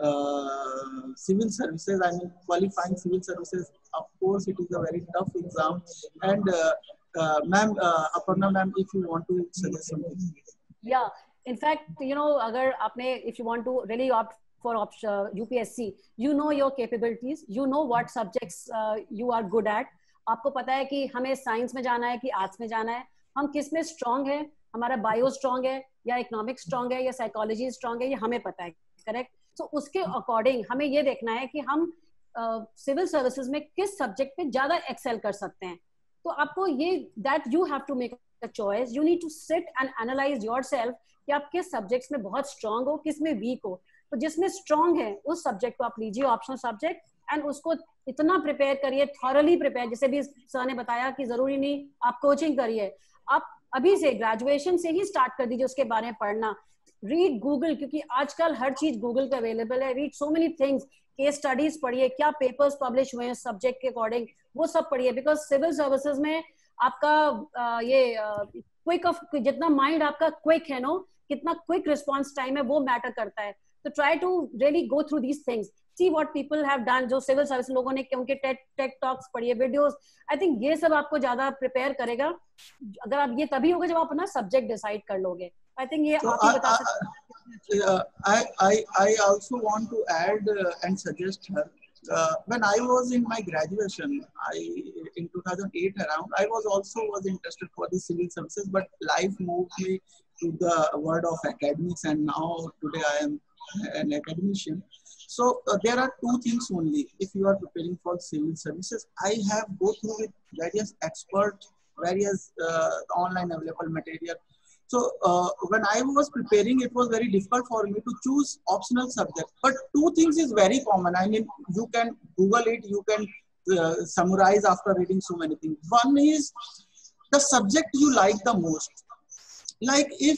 civil services. I mean, qualifying civil services, of course, it is a very tough exam. And ma'am, Aparna ma'am, if you want to suggest something. Yeah, in fact, you know, agar apne, if you want to really opt for UPSC, you know your capabilities, you know what subjects you are good at. आपको पता है कि हमें science में जाना है कि arts में जाना है, हम किस में स्ट्रांग है, हमारा बायो स्ट्रांग है या इकोनॉमिक्स स्ट्रांग है या साइकोलॉजी स्ट्रांग है, ये हमें पता है, करेक्ट. तो उसके अकॉर्डिंग हमें ये देखना है कि हम सिविल सर्विसेज में किस सब्जेक्ट पे ज्यादा एक्सेल कर सकते हैं. तो आपको ये that you have to make a choice. You need to sit and analyse yourself कि आप किस सब्जेक्ट्स में बहुत स्ट्रांग हो, किस में वीक हो. तो जिसमें स्ट्रांग है उस सब्जेक्ट को आप लीजिए ऑप्शनल सब्जेक्ट, एंड उसको इतना प्रिपेयर करिए, थॉरली प्रिपेयर. जैसे भी सर ने बताया कि जरूरी नहीं आप कोचिंग करिए, आप अभी से ग्रेजुएशन से ही स्टार्ट कर दीजिए उसके बारे में पढ़ना. रीड गूगल, क्योंकि आजकल हर चीज गूगल पे अवेलेबल है. Read so many things, case studies पढ़िए, क्या पेपर्स पब्लिश हुए हैं सब्जेक्ट के अकॉर्डिंग, वो सब पढ़िए. बिकॉज सिविल सर्विसेज में आपका ये क्विक ऑफ, जितना माइंड आपका क्विक है नो, कितना क्विक रिस्पॉन्स टाइम है, वो मैटर करता है. तो try to really go through these things, see what people have done. जो सिविल सर्विस लोगों ने, उनके टेक टॉक्स पढ़िए, वीडियोस. आई थिंक ये सब आपको ज्यादा प्रिपेयर करेगा. अगर आप ये तभी होगा जब आप अपना सब्जेक्ट डिसाइड कर लोगे. आई थिंक ये आप ही बता सकते हैं. I also want to add and suggest her. When I was in my graduation, in 2008 around, I was interested for the civil services, but life moved me to the world of academics, and now today I am an academician. So there are two things only. If you are preparing for civil services, I have go through with various experts, various online available material. So when I was preparing, it was very difficult for me to choose optional subject. But two things is very common. I mean, you can Google it, you can summarize after reading so many things. One is the subject you like the most. Like if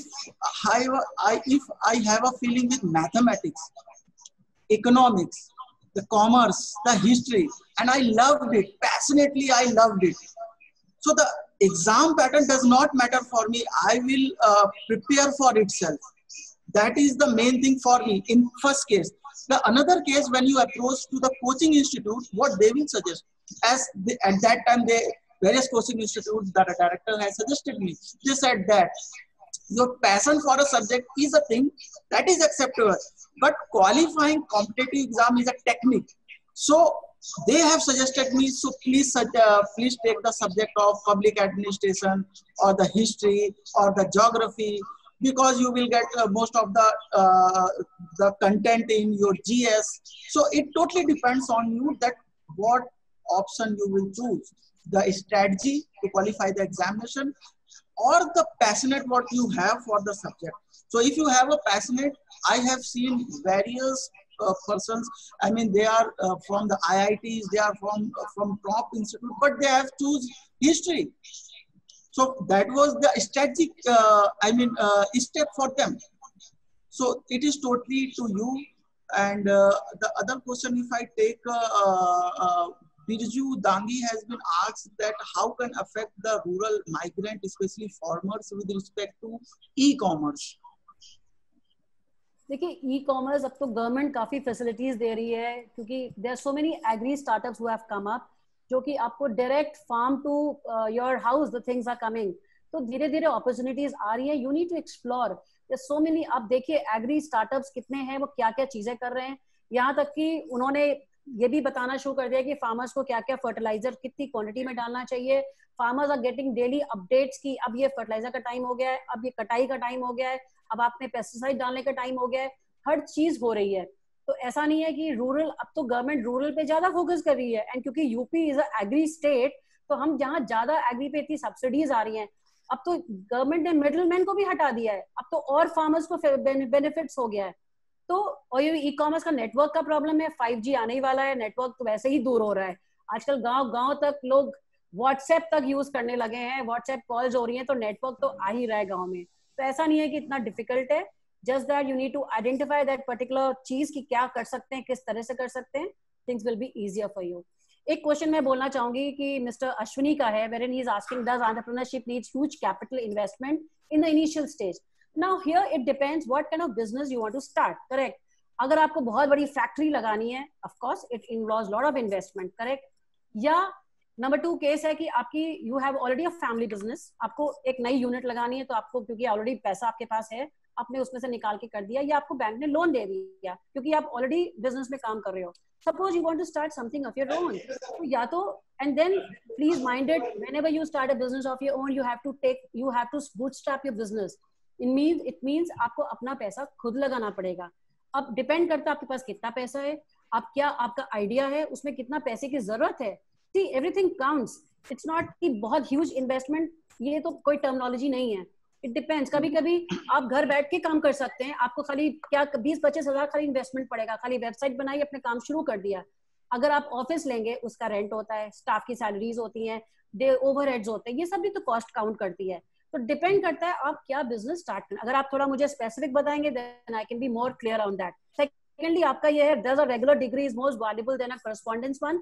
I have a feeling with mathematics, economics, the commerce, the history, and I loved it, passionately I loved it. So the exam pattern does not matter for me. I will prepare for itself. That is the main thing for me in first case. The another case, when you approach to the coaching institute, what they will suggest, as at that time various coaching institutes that a director has suggested me, they said that your passion for a subject is a thing that is acceptable, but qualifying competitive exam is a technique. So they have suggested me, so please take the subject of public administration or the history or the geography, because you will get most of the content in your GS. So it totally depends on you that what option you will choose, the strategy to qualify the examination or the passionate what you have for the subject. So if you have a passionate, I have seen various persons, I mean they are from the IITs, they are from top institute, but they have choose history. So that was the strategic step for them. So it is totally to you. And the other question, if I take Birju Dangi has been asked that how can affect the rural migrant, especially farmers, with respect to e-commerce. देखिए e-commerce अब तो government काफी facilities दे रही है, क्योंकि there are so many agri startups who have come up, जो कि आपको direct farm to your house the things are coming. तो धीरे धीरे अपॉर्चुनिटीज आ रही है. You need to explore. There so many. आप देखिए एग्री स्टार्टअप्स कितने हैं, वो क्या क्या चीजें कर रहे हैं. यहाँ तक कि उन्होंने ये भी बताना शुरू कर दिया कि फार्मर्स को क्या क्या फर्टिलाइजर कितनी क्वांटिटी में डालना चाहिए, farmers are getting daily updates की अब ये फर्टिलाइजर का टाइम हो गया है, अब ये कटाई का टाइम हो गया है, अब आपने पेस्टिसाइड डालने का टाइम हो गया है, हर चीज हो रही है। तो ऐसा नहीं है कि रूरल, अब तो गवर्नमेंट रूरल पे ज्यादा फोकस कर रही है, एंड क्योंकि UP is a agri state, तो हम जहाँ ज्यादा एग्री पे इतनी सब्सिडीज आ रही हैं, अब तो गवर्नमेंट ने मिडलमैन को भी हटा दिया है, अब तो और फार्मर्स को बेनिफिट्स हो गया है। तो और ये ई कॉमर्स का नेटवर्क का प्रॉब्लम है, 5G आने ही वाला है, नेटवर्क तो वैसे ही दूर हो रहा है। आजकल गांव गांव तक लोग व्हाट्सएप तक यूज करने लगे हैं, व्हाट्सएप कॉल्स हो रही हैं, तो नेटवर्क तो आ ही रहा है गांव में। तो ऐसा नहीं है कि इतना डिफिकल्ट है, just that you need to identify that particular चीज की क्या कर सकते हैं, किस तरह से कर सकते हैं, things will be easier for you. एक क्वेश्चन मैं बोलना चाहूंगी कि मिस्टर अश्विनी का है, wherein he is asking does entrepreneurship needs huge capital investment in the initial stage. Now here it depends what kind of business you want to start, correct. अगर आपको बहुत बड़ी फैक्ट्री लगानी है, of course it involves lot of investment, correct. या number 2 case है कि आपकी you have already a family business, आपको एक नई यूनिट लगानी है, तो आपको क्योंकि ऑलरेडी पैसा आपके पास है, आपने उसमें से निकाल के कर दिया, या आपको बैंक ने लोन दे दिया क्योंकि आप ऑलरेडी बिजनेस में काम कर रहे हो। Suppose you want to start something of your own, तो या तो, and then please mind it, whenever you start a business of your own, you have to bootstrap your business. It means आपको अपना पैसा खुद लगाना पड़ेगा। अब डिपेंड करता है आपके पास कितना पैसा है, आप क्या आपका आइडिया है, उसमें कितना पैसे की जरूरत है। See, everything counts. It's not कि बहुत ह्यूज इन्वेस्टमेंट, ये तो कोई टर्मिनोलॉजी नहीं है। इट डिपेंड्स, कभी कभी आप घर बैठ के काम कर सकते हैं, आपको खाली क्या 20-25 हजार खाली इन्वेस्टमेंट पड़ेगा, खाली वेबसाइट बनाई, अपने काम शुरू कर दिया। अगर आप ऑफिस लेंगे, उसका रेंट होता है, स्टाफ की सैलरीज होती हैं, ओवरहेड्स होते हैं, ये सब भी तो कॉस्ट काउंट करती है। तो डिपेंड करता है आप क्या बिजनेस स्टार्ट करें। अगर आप थोड़ा मुझे स्पेसिफिक बताएंगे, then I can be more clear on that. Secondly आपका ये है, does a regular degree is most valuable than a correspondence one.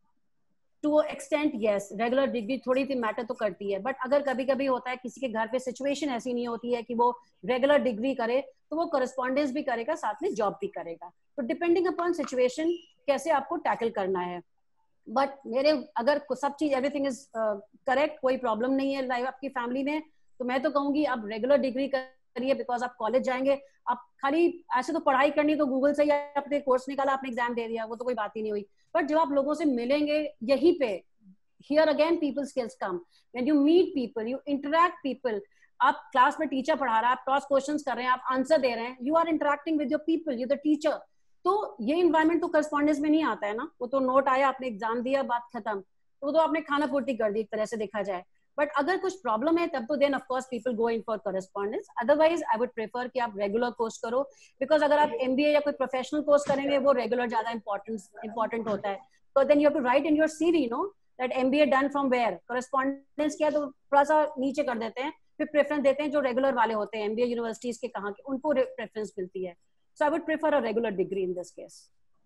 To extent yes, regular degree थोड़ी सी मैटर तो करती है, बट अगर कभी कभी होता है किसी के घर पे सिचुएशन ऐसी नहीं होती है कि वो रेगुलर डिग्री करे, तो वो करस्पॉन्डेंस भी करेगा, साथ में जॉब भी करेगा। तो डिपेंडिंग अपॉन सिचुएशन कैसे आपको टैकल करना है। बट मेरे अगर सब चीज एवरीथिंग इज करेक्ट, कोई प्रॉब्लम नहीं है लाइफ आपकी फैमिली में, तो मैं तो कहूंगी आप रेगुलर डिग्री करिए, बिकॉज आप कॉलेज जाएंगे, आप खाली ऐसे तो पढ़ाई करनी तो गूगल से ही आपने कोर्स निकाला, आपने एग्जाम दे दिया, वो तो कोई बात ही नहीं हुई। बट जब आप लोगों से मिलेंगे यहीं पे, here again people skills come, when you meet people, you interact people, आप क्लास में टीचर पढ़ा रहा है, आप क्रॉस क्वेश्चंस कर रहे हैं, आप आंसर दे रहे हैं, you are interacting with your people, you the teacher। तो ये इन्वायरमेंट तो करस्पॉन्डेंस में नहीं आता है ना, वो तो नोट आया, आपने एग्जाम दिया, बात खत्म, तो वो तो आपने खाना पूर्ति कर दी एक तरह से देखा जाए। बट अगर कुछ प्रॉब्लम है तब तो then of course people go in for correspondence, otherwise I would prefer कि आप रेगुलर कोर्स करो, बिकॉज अगर आप MBA या कोई प्रोफेशनल कोर्स करेंगे, वो रेगुलर ज्यादा इंपॉर्टेंट होता है। So then you have to write in your CV, that MBA done from where, correspondence किया तो थोड़ा सा नीचे कर देते हैं, फिर प्रेफरेंस देते हैं जो रेगुलर वाले होते हैं, MBA यूनिवर्सिटीज के कहाँ के, उनको प्रेफरेंस मिलती है। So I would prefer a regular degree in this case.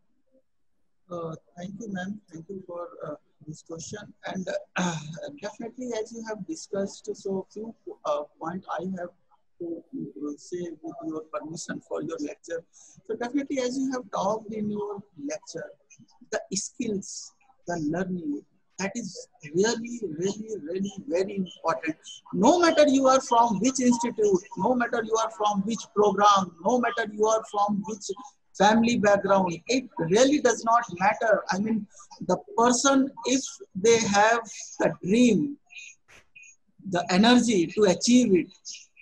Thank you, ma'am. Thank you for this question. And definitely, as you have discussed, so few point I have to say with your permission for your lecture. So definitely, as you have talked in your lecture, the skills, the learning, that is really very important. No matter you are from which institute, no matter you are from which program, no matter you are from which family background, it really does not matter. I mean, the person, if they have the dream, the energy to achieve it,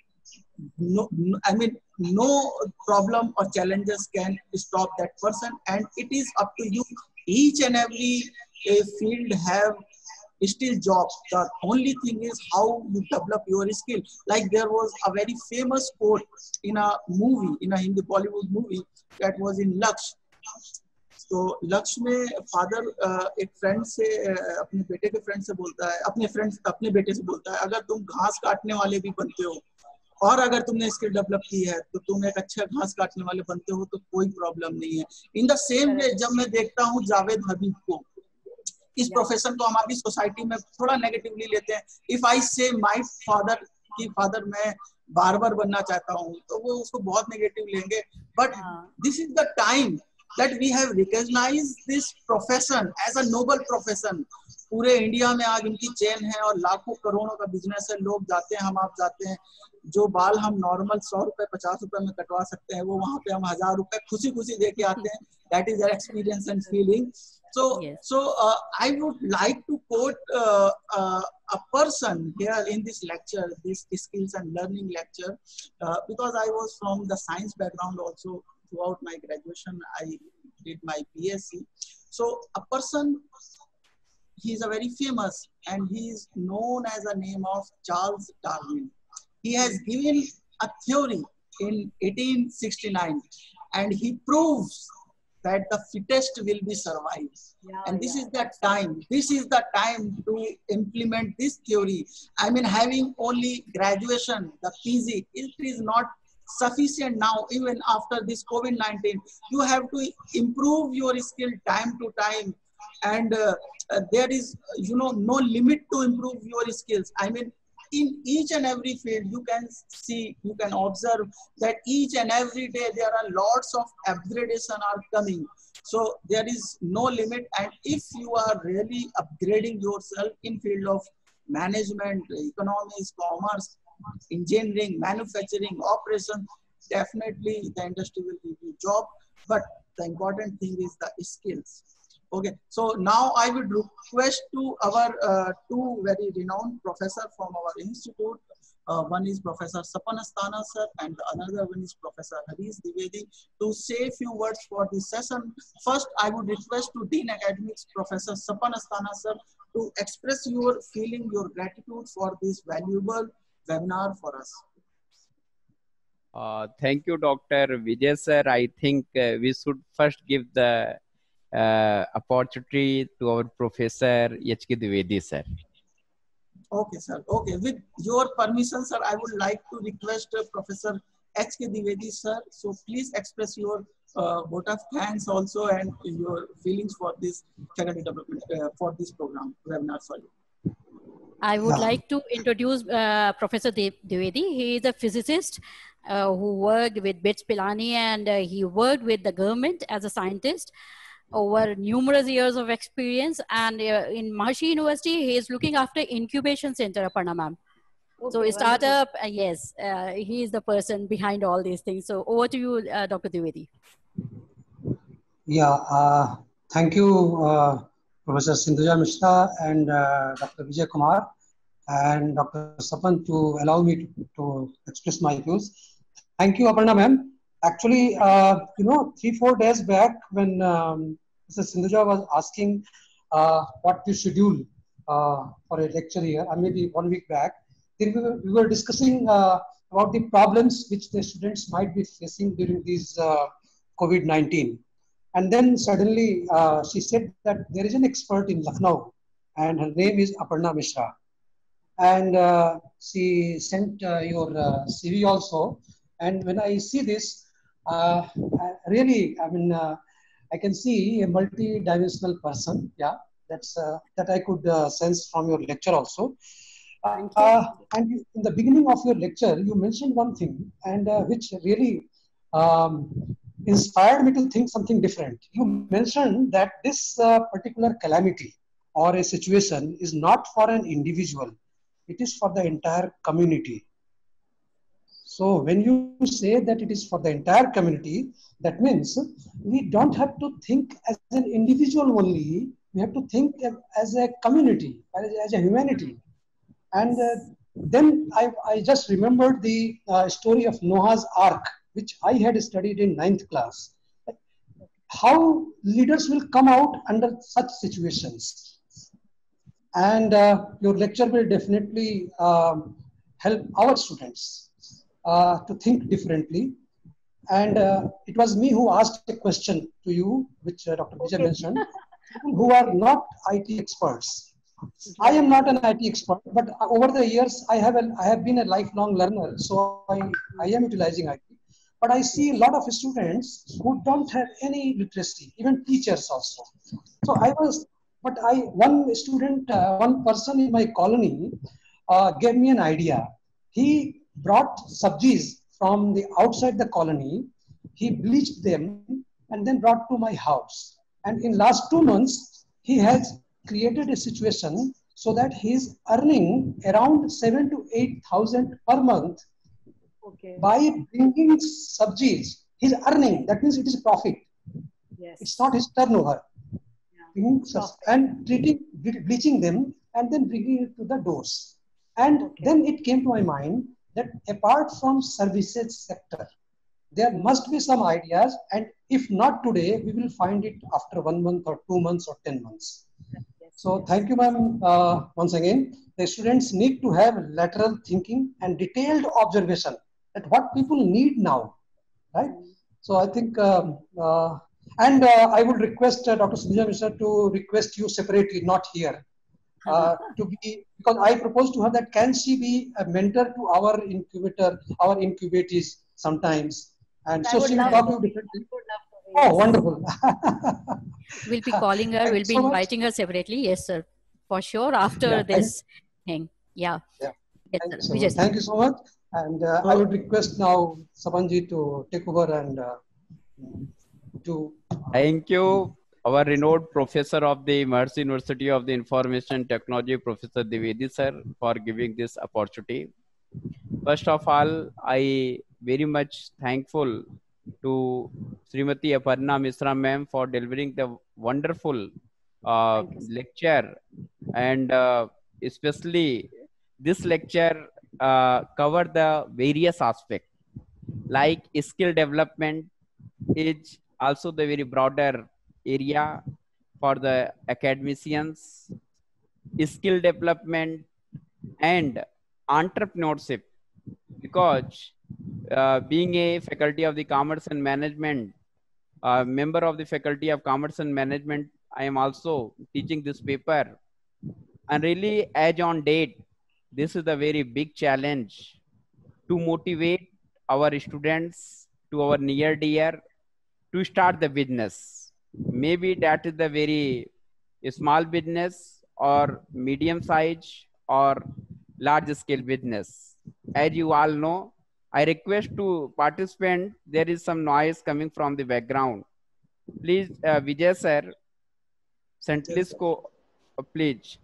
no problem or challenges can stop that person, and it is up to you. Each and every field have still jobs. The only thing is how you develop your skill. Like there was a very famous quote in a movie, in a Hindi Bollywood movie, that was in Laksh. तो लक्ष्य में father एक friend से अपने बेटे के friend से बोलता है, अपने बेटे से बोलता है, अगर तुम घास काटने वाले भी बनते हो और अगर तुमने स्किल डेवलप की है तो तुम एक अच्छा घास काटने वाले बनते हो, तो कोई प्रॉब्लम नहीं है। इन द सेम वे जब मैं देखता हूँ जावेद हबीब को, इस प्रोफेशन को हमारी सोसाइटी में थोड़ा नेगेटिवली लेते हैं। If I say my father की फादर मैं बार्बर बनना चाहता हूँ, तो वो उसको बहुत नेगेटिव लेंगे। But this is the time that we have recognized this profession as a noble profession. पूरे इंडिया में आज उनकी चेन है और लाखों करोड़ों का बिजनेस है। लोग जाते हैं, हम आप जाते हैं, जो बाल हम नॉर्मल 100 रुपए 50 रुपए में कटवा सकते हैं, वो वहां पे हम 1000 रुपए खुशी खुशी दे के आते हैं। That is their experience and feeling. So I would like to quote a person here in this lecture, this skills and learning lecture, because I was from the science background also. Throughout my graduation, I did my BSc. So a person, he is a very famous, and he is known as the name of Charles Darwin. He has given a theory in 1869, and he proves that the fittest will be survived. And this is the time. This is the time to implement this theory. I mean, having only graduation, the PG, it is not sufficient now. Even after this COVID-19, you have to improve your skill time to time, and there is, no limit to improve your skills. I mean, in each and every field, you can see, you can observe that each and every day there are lots of upgradation are coming. So there is no limit. And if you are really upgrading yourself in field of management, economics, commerce, engineering, manufacturing, operation, definitely the industry will give you job. But the important thing is the skills. Okay, so now I would request to our two very renowned professors from our institute. One is Professor Sapan Asthana sir, and the another one is Professor Harish Dwivedi, to say a few words for this session. First, I would request to Dean Academics, Professor Sapan Asthana sir, to express your feeling, your gratitude for this valuable webinar for us. Thank you, Dr. Vijay sir. I think we should first give the opportunity to our Professor H.K. Dwivedi sir. Okay, sir. Okay, with your permission, sir, I would like to request Professor H.K. Dwivedi sir. So please express your vote of thanks also and your feelings for this faculty development for this program webinar. Sorry. I would like to introduce Professor Dwivedi. He is a physicist who worked with BITS Pilani, and he worked with the government as a scientist over numerous years of experience. And in Maharishi University, he is looking after incubation center, Aparna ma'am. Okay, so startup, yes, he is the person behind all these things. So over to you, Dr. Dwivedi. Yeah, thank you, Professor Sindhuja Mishra and Dr. Vijay Kumar and Dr. Sapan to allow me to express my views. Thank you, Aparna ma'am. Actually, 3-4 days back when Mr. Sindhuja was asking what to schedule for a lecture here, maybe 1 week back, we were discussing about the problems which the students might be facing during this COVID-19. And then suddenly she said that there is an expert in Lucknow and her name is Aparna Mishra. And she sent your CV also. And when I see this, really, I can see a multi-dimensional person. Yeah, that's that I could sense from your lecture also. And in the beginning of your lecture, you mentioned one thing, and which really inspired me to think something different. You mentioned that this particular calamity or a situation is not for an individual, it is for the entire community. So when you say that it is for the entire community, that means we don't have to think as an individual only, we have to think as a community, as a humanity. And then I just remembered the story of Noah's Ark, which I had studied in 9th class. How leaders will come out under such situations. And your lecture will definitely help our students to think differently. And it was me who asked a question to you, which Dr. Vijay mentioned, people who are not IT experts. I am not an IT expert, but over the years, I have been a lifelong learner, so I am utilizing IT. But I see a lot of students who don't have any literacy, even teachers also. So one student, one person in my colony gave me an idea. He brought sabjis from the outside the colony, he bleached them and then brought to my house. And in last 2 months, he has created a situation so that he is earning around 7 to 8,000 per month by bringing subsidies. He's earning, that means it is profit. Yes. It's not his turnover. Yeah. And bleaching them and then bringing it to the doors. And then it came to my mind that apart from services sector, there must be some ideas, and if not today, we will find it after 1 month or 2 months or 10 months. So thank you, ma'am, once again. The students need to have lateral thinking and detailed observation at what people need now, right? So I think, I would request Dr. Sindhuja Mishra to request you separately, not here, to be, because I propose to her that can she be a mentor to our incubator, our incubatees sometimes, and so she will talk to you differently. Oh, wonderful. We'll be calling her, we'll be inviting her separately. Yes, sir. For sure, after this thing. Yeah. Yeah. Yes, Thank, thank you so much. And I would request now Sabanji to take over and Thank you, our renowned professor of the Mercy University of the Information Technology, Professor Dwivedi sir, for giving this opportunity. First of all, I very much thankful to Srimati Aparna Mishra ma'am for delivering the wonderful lecture, and especially this lecture covered the various aspects like skill development is also the very broader area for the academicians, skill development and entrepreneurship, because being a faculty of the commerce and management, member of the faculty of commerce and management, I am also teaching this paper, and really as on date, this is a very big challenge to motivate our students to our near dear to start the business. Maybe that is the very small business or medium size or large scale business. As you all know, I request to participant, there is some noise coming from the background. Please, Vijay sir, Centlisco, please.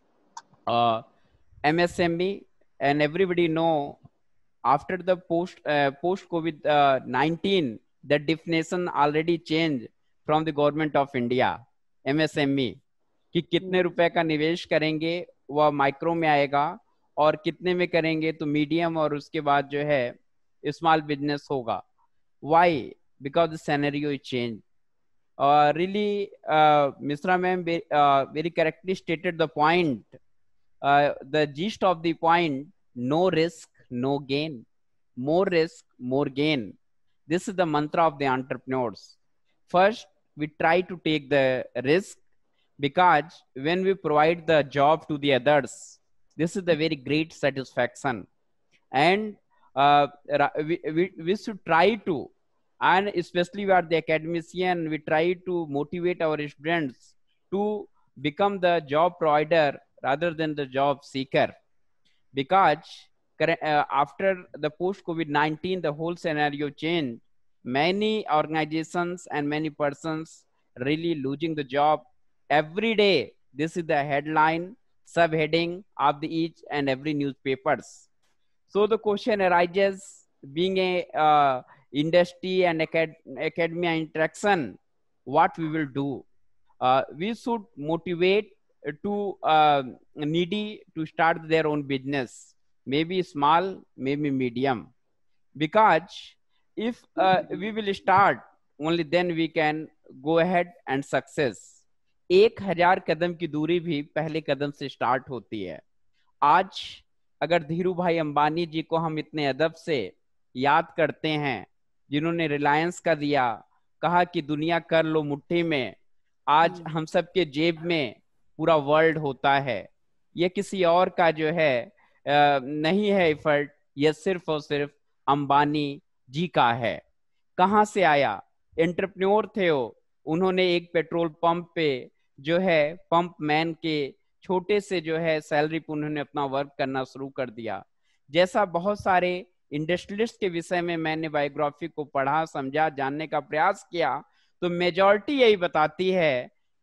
MSME, and everybody know after the post COVID 19, the definition already changed from the government of India. MSME कि कितने रुपए का निवेश करेंगे वह micro में आएगा और कितने में करेंगे तो मीडियम और उसके बाद जो है स्मॉल बिजनेस होगा. Why? Because the scenario is changed. Really, Mishra ma'am very correctly stated the point. The gist of the point: no risk, no gain. More risk, more gain. This is the mantra of the entrepreneurs. First, we try to take the risk, because when we provide the job to the others, this is the very great satisfaction. And we should try to, and especially we are the academician, we try to motivate our students to become the job provider rather than the job seeker, because after the post COVID-19, the whole scenario changed. Many organizations and many persons really losing the job every day. This is the headline, subheading of the each and every newspapers. So the question arises, being a industry and academia interaction, what we will do? We should motivate to needy to start their own business, maybe small, maybe medium, because if we will start, only then we can go ahead and success. 1000 कदम की दूरी भी पहले कदम से start होती है. आज अगर धीरू भाई अंबानी जी को हम इतने अदब से याद करते हैं, जिन्होंने रिलायंस का दिया, कहा कि दुनिया कर लो मुट्ठी में, आज हम सब के जेब में पूरा वर्ल्ड होता है. ये किसी और का जो है नहीं है एफर्ट, ये सिर्फ और सिर्फ अंबानी जी का है. कहां से आया? एंटरप्रेन्योर थे वो. उन्होंने एक पेट्रोल पंप पे जो है पंप मैन के छोटे से जो है सैलरी पर उन्होंने अपना वर्क करना शुरू कर दिया. जैसा बहुत सारे इंडस्ट्रियलिस्ट के विषय में मैंने बायोग्राफी को पढ़ा, समझा, जानने का प्रयास किया, तो मेजॉरिटी यही बताती है कि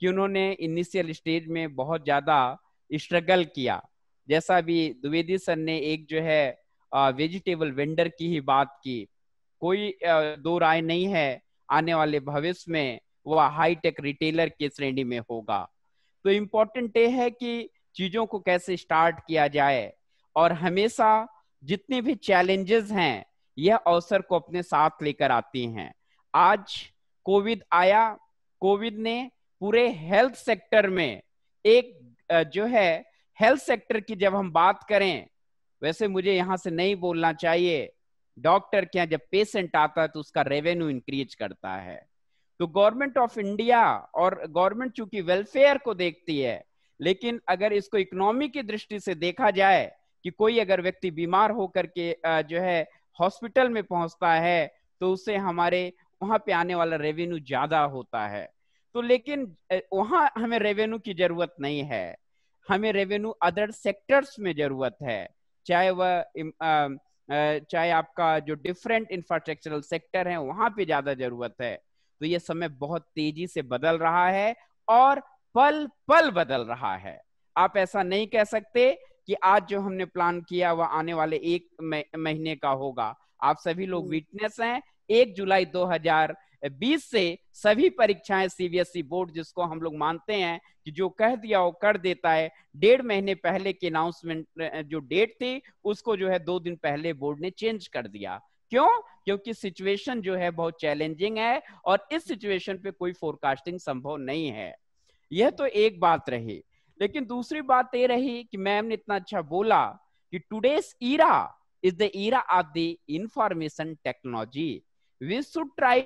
कि उन्होंने इनिशियल स्टेज में बहुत ज्यादा स्ट्रगल किया। जैसा भी द्विवेदी सर ने एक जो है वेजिटेबल वेंडर की ही बात की, कोई दो राय नहीं है आने वाले भविष्य में वह हाईटेक रिटेलर की श्रेणी में होगा। तो इम्पोर्टेंट ये है कि चीजों को कैसे स्टार्ट किया जाए, और हमेशा जितने भी चैलेंजेस हैं यह अवसर को अपने साथ लेकर आती हैं। आज कोविड आया, कोविड ने पूरे हेल्थ सेक्टर में एक जो है हेल्थ सेक्टर की जब हम बात करें, वैसे मुझे यहां से नहीं बोलना चाहिए, डॉक्टर के यहाँ जब पेशेंट आता है तो उसका रेवेन्यू इंक्रीज करता है। तो गवर्नमेंट ऑफ इंडिया और गवर्नमेंट चूंकि वेलफेयर को देखती है, लेकिन अगर इसको इकोनॉमी की दृष्टि से देखा जाए कि कोई अगर व्यक्ति बीमार होकर के जो है हॉस्पिटल में पहुंचता है तो उससे हमारे वहां पे आने वाला रेवेन्यू ज्यादा होता है। तो लेकिन वहां हमें रेवेन्यू की जरूरत नहीं है, हमें रेवेन्यू अदर सेक्टर्स में जरूरत है, चाहे वह चाहे आपका जो डिफरेंट इंफ्रास्ट्रक्चरल सेक्टर है वहां पे ज्यादा जरूरत है। तो ये समय बहुत तेजी से बदल रहा है और पल पल बदल रहा है। आप ऐसा नहीं कह सकते कि आज जो हमने प्लान किया वह आने वाले एक महीने का होगा। आप सभी लोग विटनेस हैं, 1 जुलाई 2020 से सभी परीक्षाएं सीबीएसई बोर्ड, जिसको हम लोग मानते हैं कि जो कह दिया वो कर देता है, 1.5 महीने पहले की अनाउंसमेंट जो डेट थी उसको जो है 2 दिन पहले बोर्ड ने चेंज कर दिया। क्यों? क्योंकि सिचुएशन जो है बहुत चैलेंजिंग है और इस सिचुएशन पे कोई फोरकास्टिंग संभव नहीं है। यह तो एक बात रही, लेकिन दूसरी बात ये रही कि मैम ने इतना अच्छा बोला कि today's era is the era of the information technology, we should try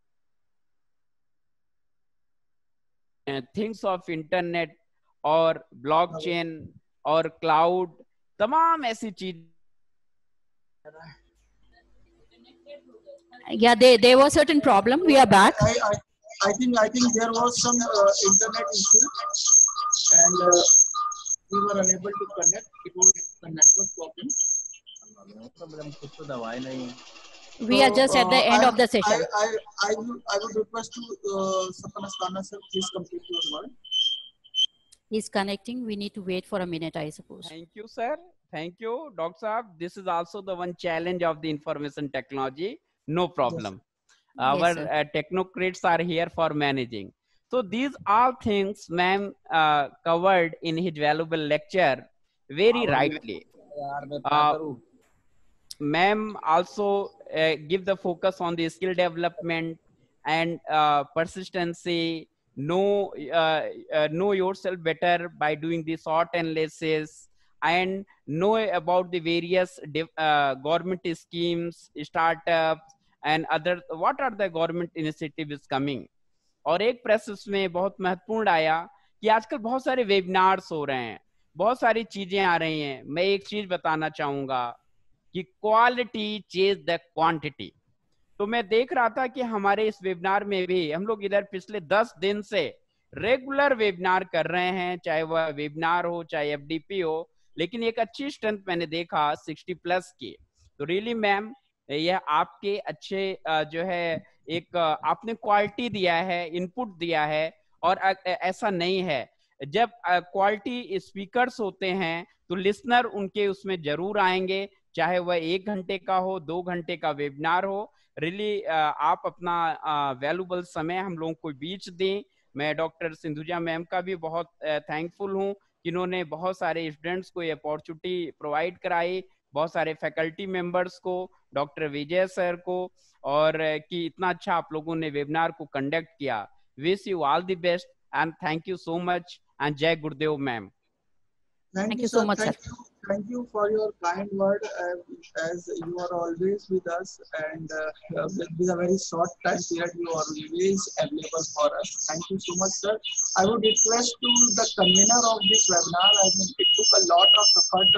things of internet और ब्लॉकचेन और क्लाउड, तमाम ऐसी चीज। Yeah, there was certain problem. We are back. I think there was some internet issue and we were unable to connect. It was a network problem. We are just at the end of the session. I would request to Sapna Asthana sir, please complete your word. He's connecting. We need to wait for a minute, I suppose. Thank you, sir. Thank you, Dr. Saab. This is also the one challenge of the information technology. No problem. Yes. Our Yes, technocrats are here for managing. So these all things ma'am covered in his valuable lecture very rightly. Ma'am also give the focus on the skill development and persistency, know yourself better by doing the SWOT analysis, and know about the various government schemes, startups and other, what are the government initiatives coming. और एक press में बहुत महत्वपूर्ण आया कि आजकल बहुत सारे वेबिनार्स हो रहे हैं, बहुत सारी चीजें आ रही हैं। मैं एक चीज बताना चाहूंगा कि क्वालिटी चेज द क्वांटिटी। तो मैं देख रहा था कि हमारे इस वेबिनार में भी हम लोग इधर पिछले 10 दिन से रेगुलर वेबिनार कर रहे हैं, चाहे वह वेबिनार हो चाहे एफडीपी हो, लेकिन एक अच्छी स्ट्रेंथ मैंने देखा 60+ की। तो रियली मैम यह आपके अच्छे जो है एक आपने क्वालिटी दिया है, इनपुट दिया है, और ऐसा नहीं है जब क्वालिटी स्पीकर्स होते हैं तो लिसनर उनके उसमें जरूर आएंगे, चाहे वह 1 घंटे का हो 2 घंटे का वेबिनार हो। रियली आप अपना वैल्यूबल समय हम लोगों को बीच दें। मैं डॉक्टर सिंधुजा मैम का भी बहुत थैंकफुल हूँ कि इन्होंने बहुत सारे स्टूडेंट्स को ये अपॉर्चुनिटी प्रोवाइड कराई, बहुत सारे फैकल्टी मेंबर्स को, डॉक्टर विजय सर को, और कि इतना अच्छा आप लोगों ने वेबिनार को कंडक्ट किया। Wish you all the best and thank you so much and जय Gurudev ma'am. Thank you so much, sir. Thank you for your kind word, as you are always with us, and with a very short time period, you are always available for us. Thank you so much, sir. I would request to the convener of this webinar. I mean, it took a lot of effort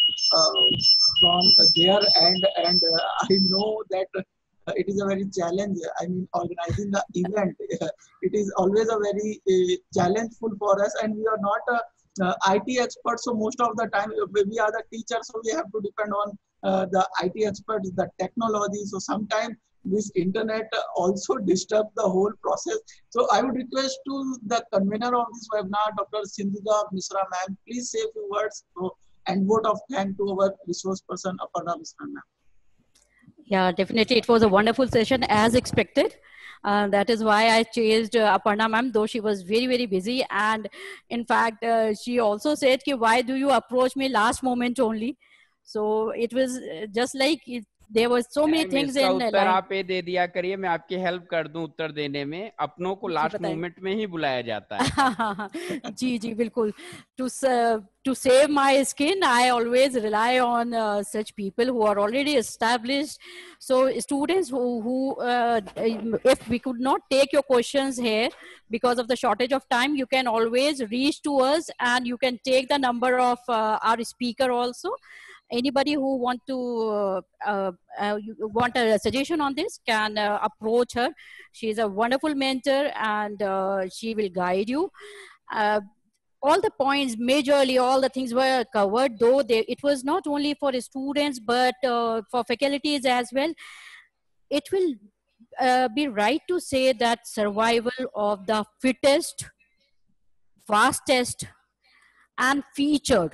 from their end, and I know that it is a very challenge. I mean, organizing the event, it is always a very challengeful for us, and we are not IT experts, so most of the time we are the teachers, so we have to depend on the IT experts, the technology. So sometimes this internet also disturbed the whole process. So I would request to the convener of this webinar, Dr. Sindhuja Mishra ma'am, please say a few words and vote of thanks to our resource person, Aparna Mishra ma'am. Yeah, definitely. It was a wonderful session as expected. That is why I chased Aparna ma'am, though she was very, very busy. And in fact, she also said, why do you approach me last moment only? So it was just like there were so many things इसका in उत्तर line. आप ही दे दिया करिए, मैं आपकी help कर दूं उत्तर देने में. अपनों को लास्ट मोमेंट में ही बुलाया जाता है. जी जी बिल्कुल. To save my skin, I always rely on such people who are already established. So students who if we could not take your questions here because of the shortage of time, you can always reach to us, and you can take the number of our speaker also. Anybody who want to want a suggestion on this can approach her. She is a wonderful mentor, and she will guide you. All the points, majorly all the things were covered, though it was not only for students but for faculties as well. It will be right to say that survival of the fittest, fastest, and featured.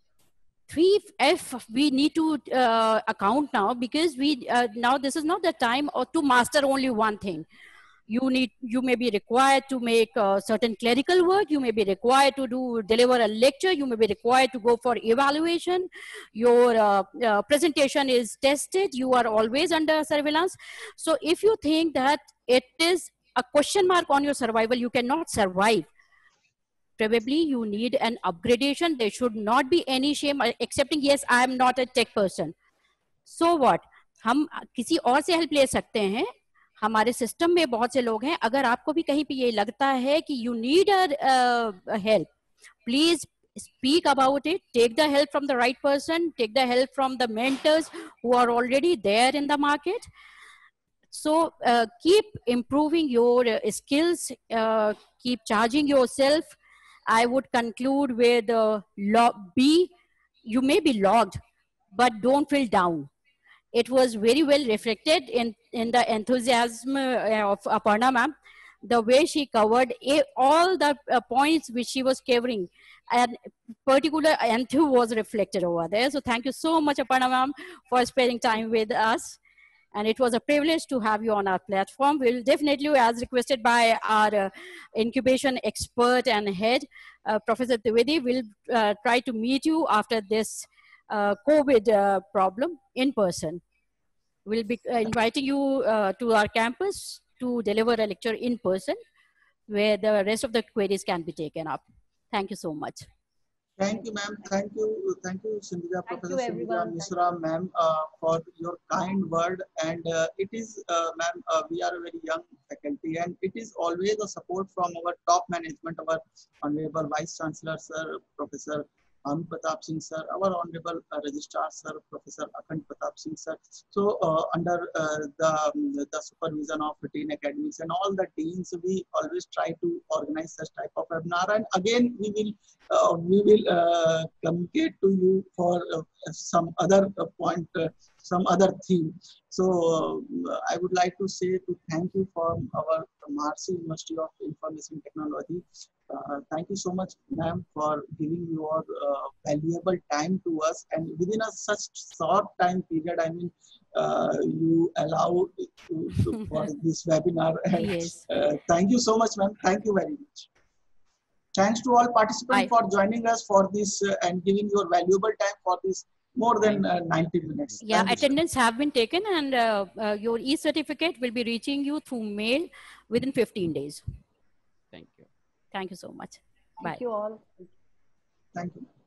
3F we need to account now, because we now this is not the time to master only one thing. You may be required to make certain clerical work, you may be required to deliver a lecture, you may be required to go for evaluation, your presentation is tested, you are always under surveillance. So if you think that it is a question mark on your survival, you cannot survive, probably you need an upgradation. There should not be any shame accepting, yes, I am not a tech person. So what? हम किसी और से help ले सकते हैं. हमारे system में बहुत से लोग हैं. अगर आपको भी कहीं पे ये लगता है कि you need a help, please speak about it. Take the help from the right person. Take the help from the mentors who are already there in the market. So keep improving your skills. Keep charging yourself. I would conclude with you may be logged, but don't feel down. It was very well reflected in the enthusiasm of Aparna ma'am, the way she covered all the points which she was covering, and particular enthu was reflected over there. So thank you so much, Aparna ma'am, for spending time with us. And it was a privilege to have you on our platform. We'll definitely, as requested by our incubation expert and head, Professor Trivedi, will try to meet you after this COVID problem in person. We'll be inviting you to our campus to deliver a lecture in person, where the rest of the queries can be taken up. Thank you so much. Thank you, ma'am. Thank you, Sindhuja, Professor Sindhuja Mishra, ma'am, for your kind word. And it is, ma'am, we are a very young faculty, and it is always a support from our top management, our Honorable Vice Chancellor, Sir, Professor Bhanu Pratap Singh, Sir, our Honorable Registrar, Sir, Professor Akhand Pratap Singh, Sir. So under the supervision of Dean Academies and all the deans, we always try to organize such type of webinar. And again, we will communicate to you for some other point, some other theme. So I would like to say to thank you from our Maharshi University of Information Technology. Thank you so much, ma'am, for giving your valuable time to us, and within a such short time period, I mean, you allow for this webinar. And, yes. Thank you so much, ma'am. Thank you very much. Thanks to all participants for joining us for this and giving your valuable time for this more than 90 minutes. Yeah, attendance have been taken, and your e-certificate will be reaching you through mail within 15 days. Thank you. Thank you so much. Thank Bye. you all. Thank you.